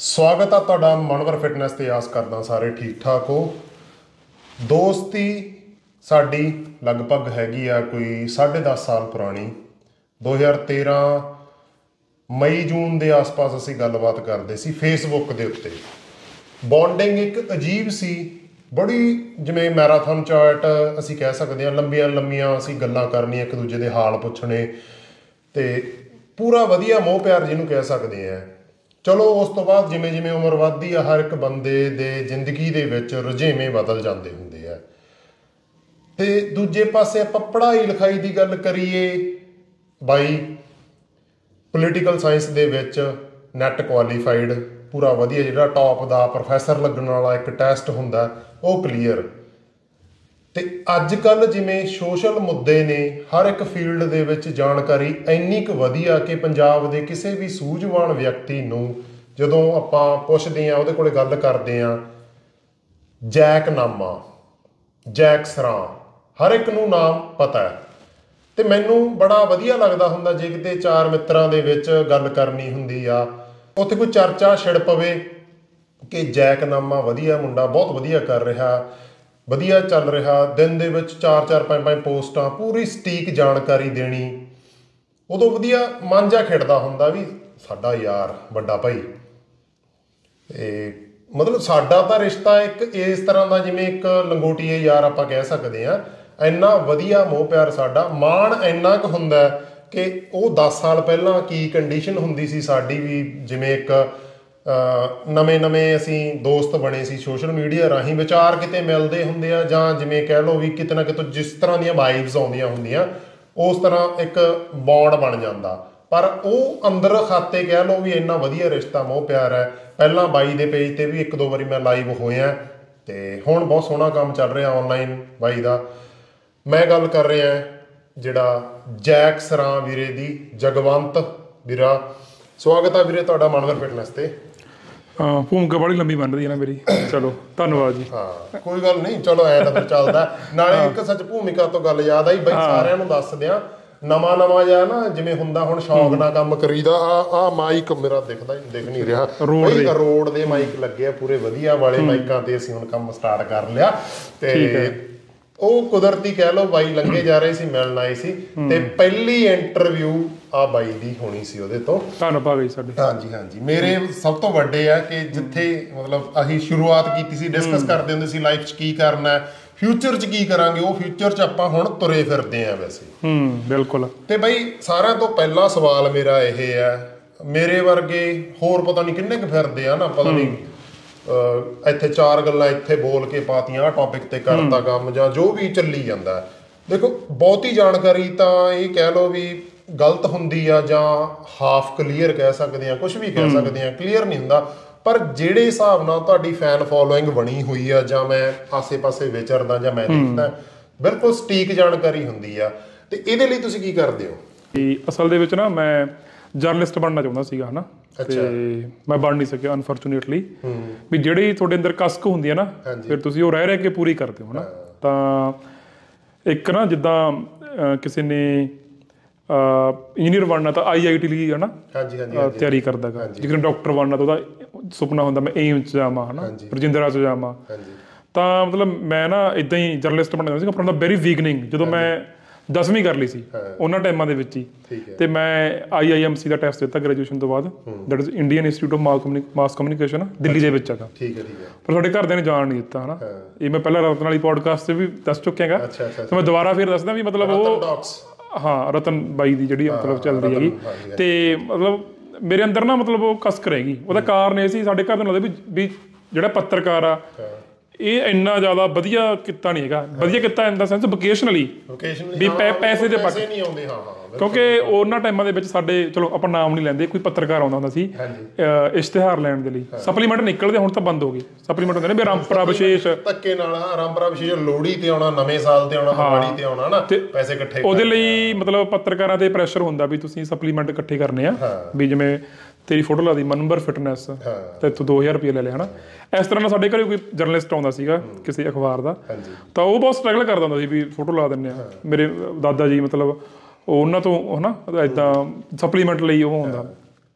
ਸਵਾਗਤ ਆ ਤੁਹਾਡਾ ਮਨਵਰ ਫਿਟਨੈਸ ਤੇ। ਆਸ ਕਰਦਾ ਸਾਰੇ ਠੀਕ ਠਾਕ ਹੋ। ਦੋਸਤੀ ਸਾਡੀ ਲਗਭਗ ਹੈਗੀ ਆ ਕੋਈ 10.5 ਸਾਲ ਪੁਰਾਣੀ। 2013 ਮਈ ਜੂਨ ਦੇ ਆਸ-ਪਾਸ ਅਸੀਂ ਗੱਲਬਾਤ ਕਰਦੇ ਸੀ ਫੇਸਬੁੱਕ ਦੇ ਉੱਤੇ। ਬੌਂਡਿੰਗ ਇੱਕ ਅਜੀਬ ਸੀ, ਬੜੀ ਜਿਵੇਂ ਮੈਰਾਥਨ ਚਾਰਟ ਅਸੀਂ ਕਹਿ ਸਕਦੇ ਹਾਂ। ਲੰਬੀਆਂ ਲੰਬੀਆਂ ਅਸੀਂ ਗੱਲਾਂ ਕਰਨੀਆਂ, ਇੱਕ ਦੂਜੇ ਦੇ ਹਾਲ ਪੁੱਛਣੇ ਤੇ ਪੂਰਾ ਵਧੀਆ ਮੋਹ ਪਿਆਰ ਜਿਹਨੂੰ ਕਹਿ ਸਕਦੇ ਹਾਂ। ਚਲੋ ਉਸ ਤੋਂ ਬਾਅਦ ਜਿਵੇਂ ਜਿਵੇਂ ਉਮਰ ਵੱਧਦੀ ਆ, ਹਰ ਇੱਕ ਬੰਦੇ ਦੇ ਜ਼ਿੰਦਗੀ ਦੇ ਵਿੱਚ ਰੁਝੇਵੇਂ ਬਦਲ ਜਾਂਦੇ ਹੁੰਦੇ ਆ। ਤੇ ਦੂਜੇ ਪਾਸੇ ਆਪਾਂ ਪੜ੍ਹਾਈ ਲਿਖਾਈ ਦੀ ਗੱਲ ਕਰੀਏ, ਬਾਈ ਪੋਲੀਟੀਕਲ ਸਾਇੰਸ ਦੇ ਵਿੱਚ ਨੈਟ ਕੁਆਲੀਫਾਈਡ, ਪੂਰਾ ਵਧੀਆ, ਜਿਹੜਾ ਟੌਪ ਦਾ ਪ੍ਰੋਫੈਸਰ ਲੱਗਣ ਵਾਲਾ ਇੱਕ ਟੈਸਟ ਹੁੰਦਾ ਉਹ ਕਲੀਅਰ। ਤੇ ਅੱਜ ਕੱਲ੍ਹ ਜਿਵੇਂ ਸੋਸ਼ਲ ਮੁੱਦੇ ਨੇ, ਹਰ ਇੱਕ ਫੀਲਡ ਦੇ ਵਿੱਚ ਜਾਣਕਾਰੀ ਇੰਨੀ ਕੁ ਵਧੀਆ ਕਿ ਪੰਜਾਬ ਦੇ ਕਿਸੇ ਵੀ ਸੂਝਵਾਨ ਵਿਅਕਤੀ ਨੂੰ ਜਦੋਂ ਆਪਾਂ ਪੁੱਛਦੇ ਹਾਂ, ਉਹਦੇ ਕੋਲੇ ਗੱਲ ਕਰਦੇ ਹਾਂ, ਜੈਕਨਾਮਾ, ਜੈਕ ਸਰਾਂ, ਹਰ ਇੱਕ ਨੂੰ ਨਾਮ ਪਤਾ ਹੈ। ਤੇ ਮੈਨੂੰ ਬੜਾ ਵਧੀਆ ਲੱਗਦਾ ਹੁੰਦਾ ਜੇ ਕਿਤੇ ਚਾਰ ਮਿੱਤਰਾਂ ਦੇ ਵਿੱਚ ਗੱਲ ਕਰਨੀ ਹੁੰਦੀ ਆ, ਉੱਥੇ ਕੋਈ ਚਰਚਾ ਛਿੜ ਪਵੇ ਕਿ ਜੈਕਨਾਮਾ ਵਧੀਆ ਮੁੰਡਾ, ਬਹੁਤ ਵਧੀਆ ਕਰ ਰਿਹਾ, ਵਧੀਆ ਚੱਲ ਰਿਹਾ, ਦਿਨ ਦੇ ਵਿੱਚ 4-4 5-5 ਪੋਸਟਾਂ, ਪੂਰੀ ਸਟੀਕ ਜਾਣਕਾਰੀ ਦੇਣੀ। ਉਦੋਂ ਵਧੀਆ ਮਨ ਜਿਹਾ ਖਿੜਦਾ ਹੁੰਦਾ ਵੀ ਸਾਡਾ ਯਾਰ ਵੱਡਾ ਭਾਈ। ਤੇ ਮਤਲਬ ਸਾਡਾ ਤਾਂ ਰਿਸ਼ਤਾ ਇੱਕ ਇਸ ਤਰ੍ਹਾਂ ਦਾ ਜਿਵੇਂ ਇੱਕ ਲੰਗੋਟੀਏ ਯਾਰ ਆਪਾਂ ਕਹਿ ਸਕਦੇ ਹਾਂ। ਇੰਨਾ ਵਧੀਆ ਮੋਹ ਪਿਆਰ ਸਾਡਾ, ਮਾਣ ਇੰਨਾ ਕੁ ਹੁੰਦਾ ਕਿ ਉਹ 10 ਸਾਲ ਪਹਿਲਾਂ ਕੀ ਕੰਡੀਸ਼ਨ ਹੁੰਦੀ ਸੀ ਸਾਡੀ ਵੀ। ਜਿਵੇਂ ਇੱਕ ਨਵੇਂ ਅਸੀਂ ਦੋਸਤ ਬਣੇ ਸੀ ਸੋਸ਼ਲ ਮੀਡੀਆ ਰਾਹੀਂ, ਵਿਚਾਰ ਕਿਤੇ ਮਿਲਦੇ ਹੁੰਦੇ ਆ, ਜਾਂ ਜਿਵੇਂ ਕਹਿ ਲਓ ਵੀ ਕਿਤੇ ਨਾ ਕਿਤੇ ਜਿਸ ਤਰ੍ਹਾਂ ਦੀਆਂ ਵਾਈਬਸ ਆਉਂਦੀਆਂ ਹੁੰਦੀਆਂ ਉਸ ਤਰ੍ਹਾਂ ਇੱਕ ਬੌਂਡ ਬਣ ਜਾਂਦਾ। ਪਰ ਉਹ ਅੰਦਰ ਖਾਤੇ ਕਹਿ ਲਓ ਵੀ ਇੰਨਾ ਵਧੀਆ ਰਿਸ਼ਤਾ ਮੋਹ ਪਿਆਰ ਹੈ। ਪਹਿਲਾਂ ਬਾਈ ਦੇ ਪੇਜ ਤੇ ਵੀ 1-2 ਵਾਰੀ ਮੈਂ ਲਾਈਵ ਹੋਇਆ ਤੇ ਹੁਣ ਬਹੁਤ ਸੋਹਣਾ ਕੰਮ ਚੱਲ ਰਿਹਾ ਆਨਲਾਈਨ ਬਾਈ ਦਾ। ਮੈਂ ਗੱਲ ਕਰ ਰਿਹਾ ਜਿਹੜਾ ਜੈਕ ਸਰਾਂ ਵੀਰੇ ਦੀ, ਜਗਵੰਤ ਵੀਰਾ। ਸਵਾਗਤ ਆ ਵੀਰੇ ਤੁਹਾਡਾ ਮਨਵਰ ਫਿਟਨੈਸ ਤੇ। ਭੂਮਿਕਾ ਬੜੀ ਲੰਬੀ ਬਣ ਰਹੀ ਹੈ ਨਾ ਮੇਰੀ। ਚਲੋ ਧੰਨਵਾਦ ਜੀ। ਹਾਂ ਕੋਈ ਗੱਲ ਨਹੀਂ, ਚਲੋ ਐ ਤਾਂ ਫਿਰ ਚੱਲਦਾ। ਨਾਲੇ ਇੱਕ ਸੱਚ ਭੂਮਿਕਾ ਤੋਂ ਗੱਲ ਯਾਦ ਆਈ ਬਈ, ਸਾਰਿਆਂ ਨੂੰ ਦੱਸ ਦਿਆਂ, ਨਵਾਂ ਜਿਹਾ ਨਾ ਜਿਵੇਂ ਹੁੰਦਾ ਹੁਣ ਸ਼ੌਕ ਨਾਲ ਕੰਮ ਕਰੀਦਾ। ਆ ਮਾਈਕ ਮੇਰਾ ਦਿਖ ਨਹੀਂ ਰਿਹਾ, ਰੋਡ ਦੇ ਮਾਈਕ ਲੱਗੇ ਆ ਪੂਰੇ ਵਧੀਆ ਵਾਲੇ ਮਾਈਕਾਂ ਤੇ ਅਸੀਂ ਹੁਣ ਕੰਮ ਸਟਾਰਟ ਕਰ ਲਿਆ। ਤੇ ਉਹ ਕੁਦਰਤੀ ਕਹਿ ਲਓ ਬਾਈ ਲੰਘੇ ਜਾ ਰਹੇ ਸੀ, ਮਿਲਣ ਆਏ ਸੀ ਤੇ ਪਹਿਲੀ ਇੰਟਰਵਿਊ ਆ ਬਾਈ ਦੀ ਹੋਣੀ ਸੀ ਉਹਦੇ ਤੋਂ। ਧੰਨਵਾਦ ਜੀ ਸਾਡੇ। ਹਾਂਜੀ ਮੇਰੇ ਸਭ ਤੋਂ ਵੱਡੇ ਆ ਕਿ ਜਿੱਥੇ ਮਤਲਬ ਅਸੀਂ ਸ਼ੁਰੂਆਤ ਕੀਤੀ ਸੀ, ਡਿਸਕਸ ਕਰਦੇ ਹੁੰਦੇ ਸੀ ਲਾਈਫ 'ਚ ਕੀ ਕਰਨਾ, ਫਿਊਚਰ 'ਚ ਕੀ ਕਰਾਂਗੇ। ਉਹ ਫਿਊਚਰ 'ਚ ਆਪਾਂ ਹੁਣ ਤੁਰੇ ਫਿਰਦੇ ਆ ਵੈਸੇ। ਬਿਲਕੁਲ। ਤੇ ਬਾਈ ਸਾਰਿਆਂ ਤੋਂ ਪਹਿਲਾ ਸਵਾਲ ਮੇਰਾ ਇਹ ਹੈ, ਮੇਰੇ ਵਰਗੇ ਹੋਰ ਪਤਾ ਨਹੀਂ ਕਿੰਨੇ ਕੁ ਫਿਰਦੇ ਆ ਨਾ, ਪਤਾ ਨਹੀਂ ਇੱਥੇ 4 ਗੱਲਾਂ ਇੱਥੇ ਬੋਲ ਕੇ ਪਾਤੀਆਂ, ਆਹ ਟੌਪਿਕ ਤੇ ਕਰਤਾ ਕੰਮ, ਜਾਂ ਜੋ ਵੀ ਚੱਲੀ ਜਾਂਦਾ। ਦੇਖੋ ਬਹੁਤੀ ਜਾਣਕਾਰੀ ਤਾਂ ਇਹ ਕਹਿ ਲਓ ਵੀ ਗਲਤ ਹੁੰਦੀ ਆ, ਜਾਂ ਹਾਫ ਕਲੀਅਰ ਕਹਿ ਸਕਦੇ ਆ, ਕੁਝ ਵੀ ਕਹਿ ਸਕਦੇ ਆ, ਕਲੀਅਰ ਨਹੀਂ ਹੁੰਦਾ। ਪਰ ਜਿਹੜੇ ਹਿਸਾਬ ਨਾਲ ਤੁਹਾਡੀ ਫੈਨ ਫੋਲੋਇੰਗ ਬਣੀ ਹੋਈ ਆ, ਜਾਂ ਮੈਂ ਆਸੇ-ਪਾਸੇ ਵਿਚਰਦਾ ਜਾਂ ਮੈਂ ਦੇਖਦਾ, ਬਿਲਕੁਲ ਸਟੀਕ ਜਾਣਕਾਰੀ ਹੁੰਦੀ ਆ। ਤੇ ਇਹਦੇ ਲਈ ਤੁਸੀਂ ਕੀ ਕਰਦੇ ਹੋ? ਅਸਲ ਦੇ ਵਿੱਚ ਨਾ ਮੈਂ ਜਰਨਲਿਸਟ ਬਣਨਾ ਚਾਹੁੰਦਾ ਸੀਗਾ, ਹਨਾ, ਤੇ ਮੈਂ ਬਣ ਨਹੀਂ ਸਕਿਆ ਅਨਫੋਰਚੂਨੇਟਲੀ। ਵੀ ਜਿਹੜੀ ਤੁਹਾਡੇ ਅੰਦਰ ਕਸਕ ਹੁੰਦੀ ਹੈ ਨਾ, ਫਿਰ ਤੁਸੀਂ ਉਹ ਰਹਿ ਕੇ ਪੂਰੀ ਕਰਦੇ ਹੋ ਨਾ। ਤਾਂ ਇੱਕ ਨਾ ਜਿੱਦਾਂ ਕਿਸੇ ਨੇ ਇੰਜੀਨੀਅਰ ਬਣਨਾ ਤਾਂ IIT ਲਈ, ਹਨਾ, ਤਿਆਰੀ ਕਰਦਾ ਗਾ। ਜਿਵੇਂ ਡਾਕਟਰ ਬਣਨਾ ਤਾਂ ਉਹਦਾ ਸੁਪਨਾ ਹੁੰਦਾ ਮੈਂ ਏਮਸ 'ਚ ਜਾਵਾਂ, ਹਨਾ, ਰਜਿੰਦਰਾ 'ਚ ਜਾਵਾਂ। ਤਾਂ ਮਤਲਬ ਮੈਂ ਨਾ ਇੱਦਾਂ ਹੀ ਜਰਨਲਿਸਟ ਬਣਨਾ ਚਾਹੁੰਦਾ ਸੀ ਫਰੋਮ ਦਾ ਵੈਰੀ ਬਿਗਨਿੰਗ। ਜਦੋਂ ਮੈਂ 10ਵੀਂ ਕਰ ਲਈ ਸੀ ਉਹਨਾਂ ਟਾਈਮਾਂ ਦੇ ਵਿੱਚ ਹੀ, ਤੇ ਮੈਂ IIMC ਦਾ ਟੈਸਟ ਦਿੱਤਾ ਗ੍ਰੈਜੂਏਸ਼ਨ ਤੋਂ ਬਾਅਦ, that is Indian Institute of Mass Communication, Delhi ਦੇ ਵਿੱਚ ਹੈਗਾ। ਪਰ ਸਾਡੇ ਘਰਦਿਆਂ ਨੇ ਜਾਣ ਨਹੀਂ ਦਿੱਤਾ, ਹਨਾ। ਇਹ ਮੈਂ ਪਹਿਲਾਂ ਰਤਨ ਵਾਲੀ ਪੋਡਕਾਸਟ 'ਤੇ ਵੀ ਦੱਸ ਚੁੱਕਿਆ ਹੈਗਾ, ਤੇ ਮੈਂ ਦੁਬਾਰਾ ਫਿਰ ਦੱਸਦਾ ਵੀ ਮਤਲਬ ਉਹ, ਹਾਂ, ਰਤਨ ਬਾਈ ਦੀ ਜਿਹੜੀ ਮਤਲਬ ਚੱਲਦੀ ਹੈਗੀ। ਤੇ ਮਤਲਬ ਮੇਰੇ ਅੰਦਰ ਨਾ ਮਤਲਬ ਉਹ ਕਸਕ ਰਹੇਗੀ। ਉਹਦਾ ਕਾਰਨ ਇਹ ਸੀ, ਸਾਡੇ ਘਰ ਦੇ ਲੱਗਦਾ ਵੀ ਜਿਹੜਾ ਪੱਤਰਕਾਰ ਆ ਇਹ ਇੰਨਾ ਜ਼ਿਆਦਾ ਵਧੀਆ ਕਿੱਤਾ ਨਹੀਂ ਹੈਗਾ। ਵਧੀਆ ਕਿੱਤਾ ਇਨ ਦਾ ਸੈਂਸ ਵੋਕੇਸ਼ਨਲੀ, ਵੀ ਪੈਸੇ ਦੇ ਪੱਖ, ਕਿਉਂਕਿ ਉਹਨਾਂ ਟਾਈਮਾਂ ਦੇ ਵਿੱਚ ਸਾਡੇ, ਚਲੋ ਆਪਾਂ ਨਾਮ ਨਹੀਂ ਲੈਂਦੇ, ਕੋਈ ਪੱਤਰਕਾਰ ਆਉਂਦਾ ਹੁੰਦਾ ਸੀ ਇਸ਼ਤਿਹਾਰ ਲੈਣ ਦੇ ਲਈ, ਸਪਲੀਮੈਂਟ ਨਿਕਲਦੇ, ਹੁਣ ਤਾਂ ਬੰਦ ਹੋ ਗਏ ਸਪਲੀਮੈਂਟ ਹੁੰਦੇ ਨੇ ਵੀ ਆਰੰਪਰਾ ਵਿਸ਼ੇਸ਼, ਧੱਕੇ ਨਾਲ ਆਰੰਪਰਾ ਵਿਸ਼ੇਸ਼, ਲੋਹੜੀ ਤੇ ਆਉਣਾ, ਨਵੇਂ ਸਾਲ ਤੇ ਆਉਣਾ, ਦੀਵਾਲੀ ਤੇ ਆਉਣਾ ਨਾ, ਪੈਸੇ ਇਕੱਠੇ। ਉਹਦੇ ਲਈ ਮਤਲਬ ਪੱਤਰਕਾਰਾਂ ਤੇ ਪ੍ਰੈਸ਼ਰ ਹੁੰਦਾ ਵੀ ਤੁਸੀਂ ਸਪਲੀਮੈਂਟ ਇਕੱਠੇ ਕਰਨੇ ਆ, ਵੀ ਜਿਵੇਂ ਤੇਰੀ ਫੋਟੋ ਲਾ ਦੀ ਮਨਵਰ ਫਿਟਨੈਸ ਤੇ ਤੂੰ 2000 ਰੁਪਏ ਲੈ ਲਿਆ, ਹਨਾ। ਇਸ ਤਰ੍ਹਾਂ ਨਾਲ ਸਾਡੇ ਘਰੇ ਕੋਈ ਜਰਨਲਿਸਟ ਆਉਂਦਾ ਸੀਗਾ ਕਿਸੇ ਅਖਬਾਰ ਦਾ, ਤਾਂ ਉਹ ਬਹੁਤ ਸਟਰਗਲ ਕਰਦਾ ਹੁੰਦਾ ਸੀ ਵੀ ਫੋਟੋ ਲਾ ਦਿੰਦੇ ਆ। ਮੇਰੇ ਦਾਦਾ ਜੀ ਮਤਲਬ ਉਹਨਾਂ ਤੋਂ, ਹਨਾ, ਇੱਦਾਂ ਸਪਲੀਮੈਂਟ ਲਈ ਉਹ ਹੁੰਦਾ।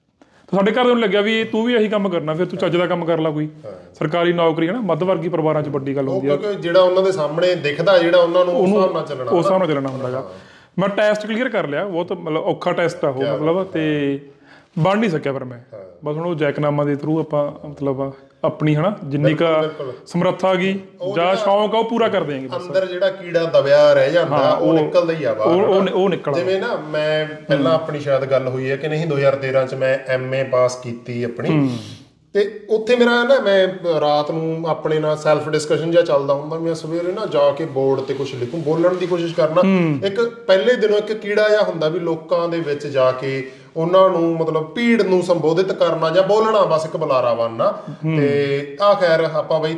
ਤਾਂ ਸਾਡੇ ਘਰ ਨੂੰ ਲੱਗਿਆ ਵੀ ਤੂੰ ਵੀ ਇਹੀ ਕੰਮ ਕਰਨਾ, ਫਿਰ ਤੂੰ ਚੱਜ ਦਾ ਕੰਮ ਕਰ ਲੈ, ਕੋਈ ਸਰਕਾਰੀ ਨੌਕਰੀ ਹੈ ਨਾ, ਮੱਧ ਵਰਗੀ ਪਰਿਵਾਰਾਂ 'ਚ ਵੱਡੀ ਗੱਲ ਹੁੰਦੀ ਹੈ, ਕਿਉਂਕਿ ਜਿਹੜਾ ਉਹਨਾਂ ਦੇ ਸਾਹਮਣੇ ਦਿਖਦਾ, ਜਿਹੜਾ ਉਹਨਾਂ ਨੂੰ ਉਸ ਹਿਸਾਬ ਨਾਲ ਚੱਲਣਾ ਹੁੰਦਾ ਹੈਗਾ। ਮੈਂ ਟੈਸਟ ਕਲੀਅਰ ਕਰ ਲਿਆ, ਬਹੁਤ ਮਤਲਬ ਔਖਾ ਟੈਸਟ ਆ ਉਹ, ਮਤਲਬ ਤੇ ਬਣ ਨਹੀਂ ਸਕਿਆ, ਪਰ ਮੈਂ ਬਸ ਹੁਣ ਉਹ ਜੈਕਨਾਮਾ ਦੇ ਥਰੂ ਆਪਾਂ ਮਤਲਬ ਆਪਣੀ ਹਨਾ ਜਿੰਨੀ ਕੁ ਸਮਰੱਥਾ ਗਈ ਜਾਂ ਸ਼ੌਂਕ ਆ ਉਹ ਪੂਰਾ ਕਰ ਦਿਆਂਗੇ। ਅੰਦਰ ਜਿਹੜਾ ਕੀੜਾ ਦਬਿਆ ਰਹਿ ਜਾਂਦਾ ਉਹ ਨਿਕਲਦਾ ਹੀ ਆ ਬਾਹਰ, ਉਹ ਨਿਕਲਦਾ। ਜਿਵੇਂ ਨਾ ਮੈਂ ਪਹਿਲਾਂ ਆਪਣੀ ਸ਼ਾਇਦ ਗੱਲ ਹੋਈ ਹੈ ਕਿ ਨਹੀਂ, 2013 ਚ ਮੈਂ MA ਪਾਸ ਕੀਤੀ ਆਪਣੀ, ਤੇ ਉੱਥੇ ਮੇਰਾ ਨਾ ਮੈਂ ਰਾਤ ਨੂੰ ਆਪਣੇ ਨਾਲ ਸੈਲਫ ਡਿਸਕਸ਼ਨ ਜਿਹਾ ਚੱਲਦਾ ਹੁੰਦਾ, ਮੈਂ ਸਵੇਰੇ ਨਾ ਜਾ ਕੇ ਬੋਰਡ ਤੇ ਕੁਝ ਲਿਖੂੰ, ਬੋਲਣ ਦੀ ਕੋਸ਼ਿਸ਼ ਕਰਨਾ। ਇੱਕ ਪਹਿਲੇ ਦਿਨੋਂ ਇੱਕ ਕੀੜਾ ਜਿਹਾ ਹੁੰਦਾ ਵੀ ਲੋਕਾਂ ਦੇ ਵਿੱਚ ਜਾ ਕੇ ਉਹਨਾਂ ਨੂੰ ਮਤਲਬ ਭੀੜ ਨੂੰ ਸੰਬੋਧਿਤ ਕਰਨਾ ਜਾਂ ਬੋਲਣਾ, ਬਸ ਇੱਕ ਬੁਲਾਰਾ ਬਣਨਾ। ਤੇ ਆ ਖੈਰ ਆਪਾਂ ਬਈ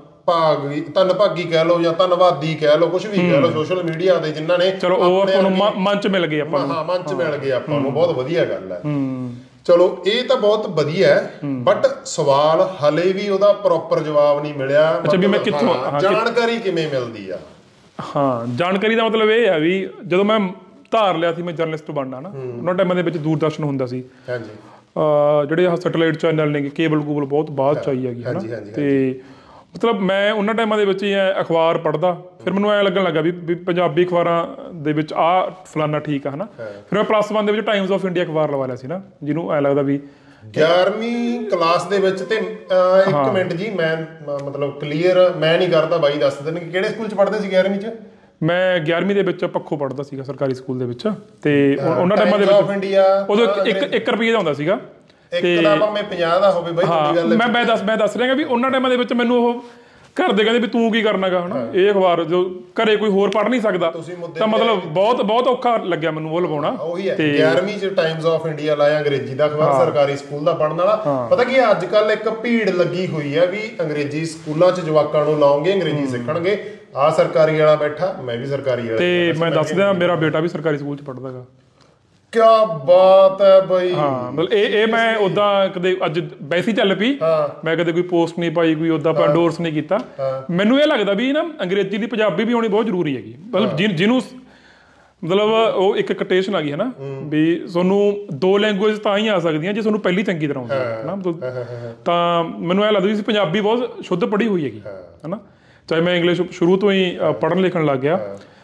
ਧੰਨਭਾਗੀ ਕਹਿ ਲਓ ਜਾਂ ਧੰਨਵਾਦੀ ਕਹਿ ਲਓ, ਕੁਝ ਵੀ ਕਹਿ ਲਓ, ਸੋਸ਼ਲ ਮੀਡੀਆ ਦੇ ਜਿਨ੍ਹਾਂ ਨੇ ਚਲੋ ਉਹ ਆਪਾਂ ਨੂੰ ਮੰਚ ਮਿਲ ਗਏ, ਆਪਾਂ ਨੂੰ ਮੰਚ ਮਿਲ ਗਏ ਆਪਾਂ ਨੂੰ, ਬਹੁਤ ਵਧੀਆ ਗੱਲ ਹੈ। ਚਲੋ ਇਹ ਤਾਂ ਬਹੁਤ ਵਧੀਆ ਹੈ, ਬਟ ਸਵਾਲ ਹਲੇ ਵੀ ਉਹਦਾ ਪ੍ਰੋਪਰ ਜਵਾਬ ਨਹੀਂ ਮਿਲਿਆ। ਅੱਛਾ ਵੀ ਮੈਂ ਕਿੱਥੋਂ ਜਾਣਕਾਰੀ ਕਿਵੇਂ ਮਿਲਦੀ ਆ? ਹਾਂ, ਜਾਣਕਾਰੀ ਦਾ ਮਤਲਬ ਇਹ ਹੈ ਵੀ ਜਦੋਂ ਮੈਂ ਧਾਰ ਲਿਆ ਸੀ ਮੈਂ ਜਰਨਲਿਸਟ ਬਣਨਾ ਨਾ, ਉਹਨਾਂ ਟਾਈਮਾਂ ਦੇ ਵਿੱਚ ਦੂਰਦਰਸ਼ਨ ਹੁੰਦਾ ਸੀ, ਹਾਂਜੀ, ਜਿਹੜੇ ਆਹ ਸੈਟੇਲਾਈਟ ਚੈਨਲ ਨੇ, ਕੇਬਲ ਕੂਬਲ ਬਹੁਤ ਬਾਅਦ ਚ ਆਈ ਹੈਗੀ ਹਨਾ, ਤੇ ਮਤਲਬ ਮੈਂ ਉਹਨਾਂ ਟਾਈਮਾਂ ਦੇ ਵਿੱਚ ਹੀ ਅਖਬਾਰ ਪੜ੍ਹਦਾ, ਫਿਰ ਮੈਨੂੰ ਐਂ ਲੱਗਣ ਲੱਗਾ ਵੀ ਪੰਜਾਬੀ ਅਖਬਾਰਾਂ ਦੇ ਵਿੱਚ ਆਹ ਫਲਾਨਾ ਠੀਕ ਆ ਹਨਾ। ਫਿਰ ਮੈਂ +1 ਦੇ ਵਿੱਚ ਟਾਈਮਸ ਆਫ ਇੰਡੀਆ ਅਖਬਾਰ ਲਵਾ ਲਿਆ ਸੀ ਨਾ, ਜਿਹਨੂੰ ਐਂ ਲੱਗਦਾ ਵੀ 11ਵੀਂ ਕਲਾਸ ਦੇ ਵਿੱਚ। ਤੇ ਇੱਕ ਮਿੰਟ ਜੀ, ਮੈਂ ਮਤਲਬ ਕਲੀਅਰ ਮੈਂ ਨਹੀਂ ਕਰਦਾ, ਬਾਈ ਦੱਸ ਦੇਣ ਕਿ ਕਿਹੜੇ ਸਕੂਲ ਚ ਪੜ੍ਹਦੇ ਸੀ 11ਵੀਂ ਚ? ਮੈਂ 11ਵੀਂ ਦੇ ਵਿੱਚ ਪੱਖੋਂ ਪੜ੍ਹਦਾ ਸੀਗਾ ਸਰਕਾਰੀ ਸਕੂਲ ਦੇ ਵਿੱਚ, ਤੇ ਉਹਨਾਂ ਟਾਈਮਾਂ ਦੇ ਵਿੱਚ ਉਦੋਂ 1 ਰੁਪਏ ਦਾ ਹੁੰਦਾ ਸੀਗਾ, ਤੇ ਭਾਵੇਂ 50 ਦਾ ਹੋਵੇ ਬਾਈ, ਗੱਲ ਮੈਂ ਦੱਸ ਰਿਹਾ ਵੀ ਉਹਨਾਂ ਟਾਈਮਾਂ ਦੇ ਵਿੱਚ ਮੈਨੂੰ ਉਹ ਘਰ ਦੇ ਕਹਿੰਦੇ ਵੀ ਤੂੰ ਕੀ ਕਰਨਾਗਾ ਹਨਾ, ਇਹ ਅਖਬਾਰ ਜੋ ਘਰੇ ਕੋਈ ਹੋਰ ਪੜ੍ਹ ਨਹੀਂ ਸਕਦਾ, ਤਾਂ ਮਤਲਬ ਬਹੁਤ ਔਖਾ ਲੱਗਿਆ ਮੈਨੂੰ ਉਹ ਲਵਾਉਣਾ। ਉਹੀ ਹੈ 11ਵੀਂ ਚ ਟਾਈਮਸ ਆਫ ਇੰਡੀਆ ਲਾਇਆ, ਅੰਗਰੇਜ਼ੀ ਦਾ ਅਖਬਾਰ, ਸਰਕਾਰੀ ਸਕੂਲ ਦਾ ਪੜ੍ਹਨ ਵਾਲਾ। ਪਤਾ ਕੀ ਅੱਜ ਕੱਲ ਇੱਕ ਭੀੜ ਲੱਗੀ ਹੋਈ ਹੈ ਵੀ ਅੰਗਰੇਜ਼ੀ ਸਕੂਲਾਂ ਚ ਜਵਾਕਾਂ ਨੂੰ ਲਾਉਂਗੇ, ਅੰਗਰੇਜ਼ੀ ਸਿੱਖਣਗੇ। ਆਹ ਸਰਕਾਰੀ ਵਾਲਾ ਬੈਠਾ, ਮੈਂ ਵੀ ਸਰਕਾਰੀ ਵਾਲਾ, ਤੇ ਮੈਂ ਦੱਸ ਦਿਆਂ ਮੇਰਾ ਬੇਟਾ ਵੀ ਸਰਕਾਰੀ ਸਕੂਲ ਚ ਪੜ੍ਹਦਾ ਗਾ। ਕਿਆ ਬਾਤ ਹੈ ਬਈ। ਹਾਂ, ਮਤਲਬ ਇਹ ਮੈਂ ਉਦਾਂ ਕਦੇ ਅੱਜ ਵੈਸੇ ਹੀ ਚੱਲ ਪਈ, ਮੈਂ ਕਦੇ ਕੋਈ ਪੋਸਟ ਨਹੀਂ ਪਾਈ, ਕੋਈ ਉਦਾਂ ਐਂਡੋਰਸ ਨਹੀਂ ਕੀਤਾ। ਮੈਨੂੰ ਇਹ ਲੱਗਦਾ ਵੀ ਨਾ ਅੰਗਰੇਜ਼ੀ ਦੀ ਪੰਜਾਬੀ ਵੀ ਆਉਣੀ ਬਹੁਤ ਜ਼ਰੂਰੀ ਹੈਗੀ, ਮਤਲਬ ਜਿਹਨੂੰ ਮਤਲਬ ਉਹ ਇੱਕ ਕਟੇਸ਼ਨ ਆ ਗਈ ਹੈ ਨਾ ਵੀ ਤੁਹਾਨੂੰ 2 ਲੈਂਗੁਏਜ ਤਾਂ ਹੀ ਆ ਸਕਦੀਆਂ ਜੇ ਤੁਹਾਨੂੰ ਪਹਿਲੀ ਚੰਗੀ ਤਰ੍ਹਾਂ ਆਉਂਦੀ ਹੈ ਨਾ। ਤਾਂ ਮੈਨੂੰ ਇਹ ਲੱਗਦਾ ਵੀ ਪੰਜਾਬੀ ਬਹੁਤ ਸ਼ੁੱਧ ਪੜ੍ਹੀ ਹੋਈ ਹੈਗੀ ਹੈ ਨਾ, ਚਾਹੇ ਮੈਂ ਇੰਗਲਿਸ਼ ਸ਼ੁਰੂ ਤੋਂ ਹੀ ਪੜ੍ਹਨ ਲਿਖਣ ਲੱਗ ਗਿਆ,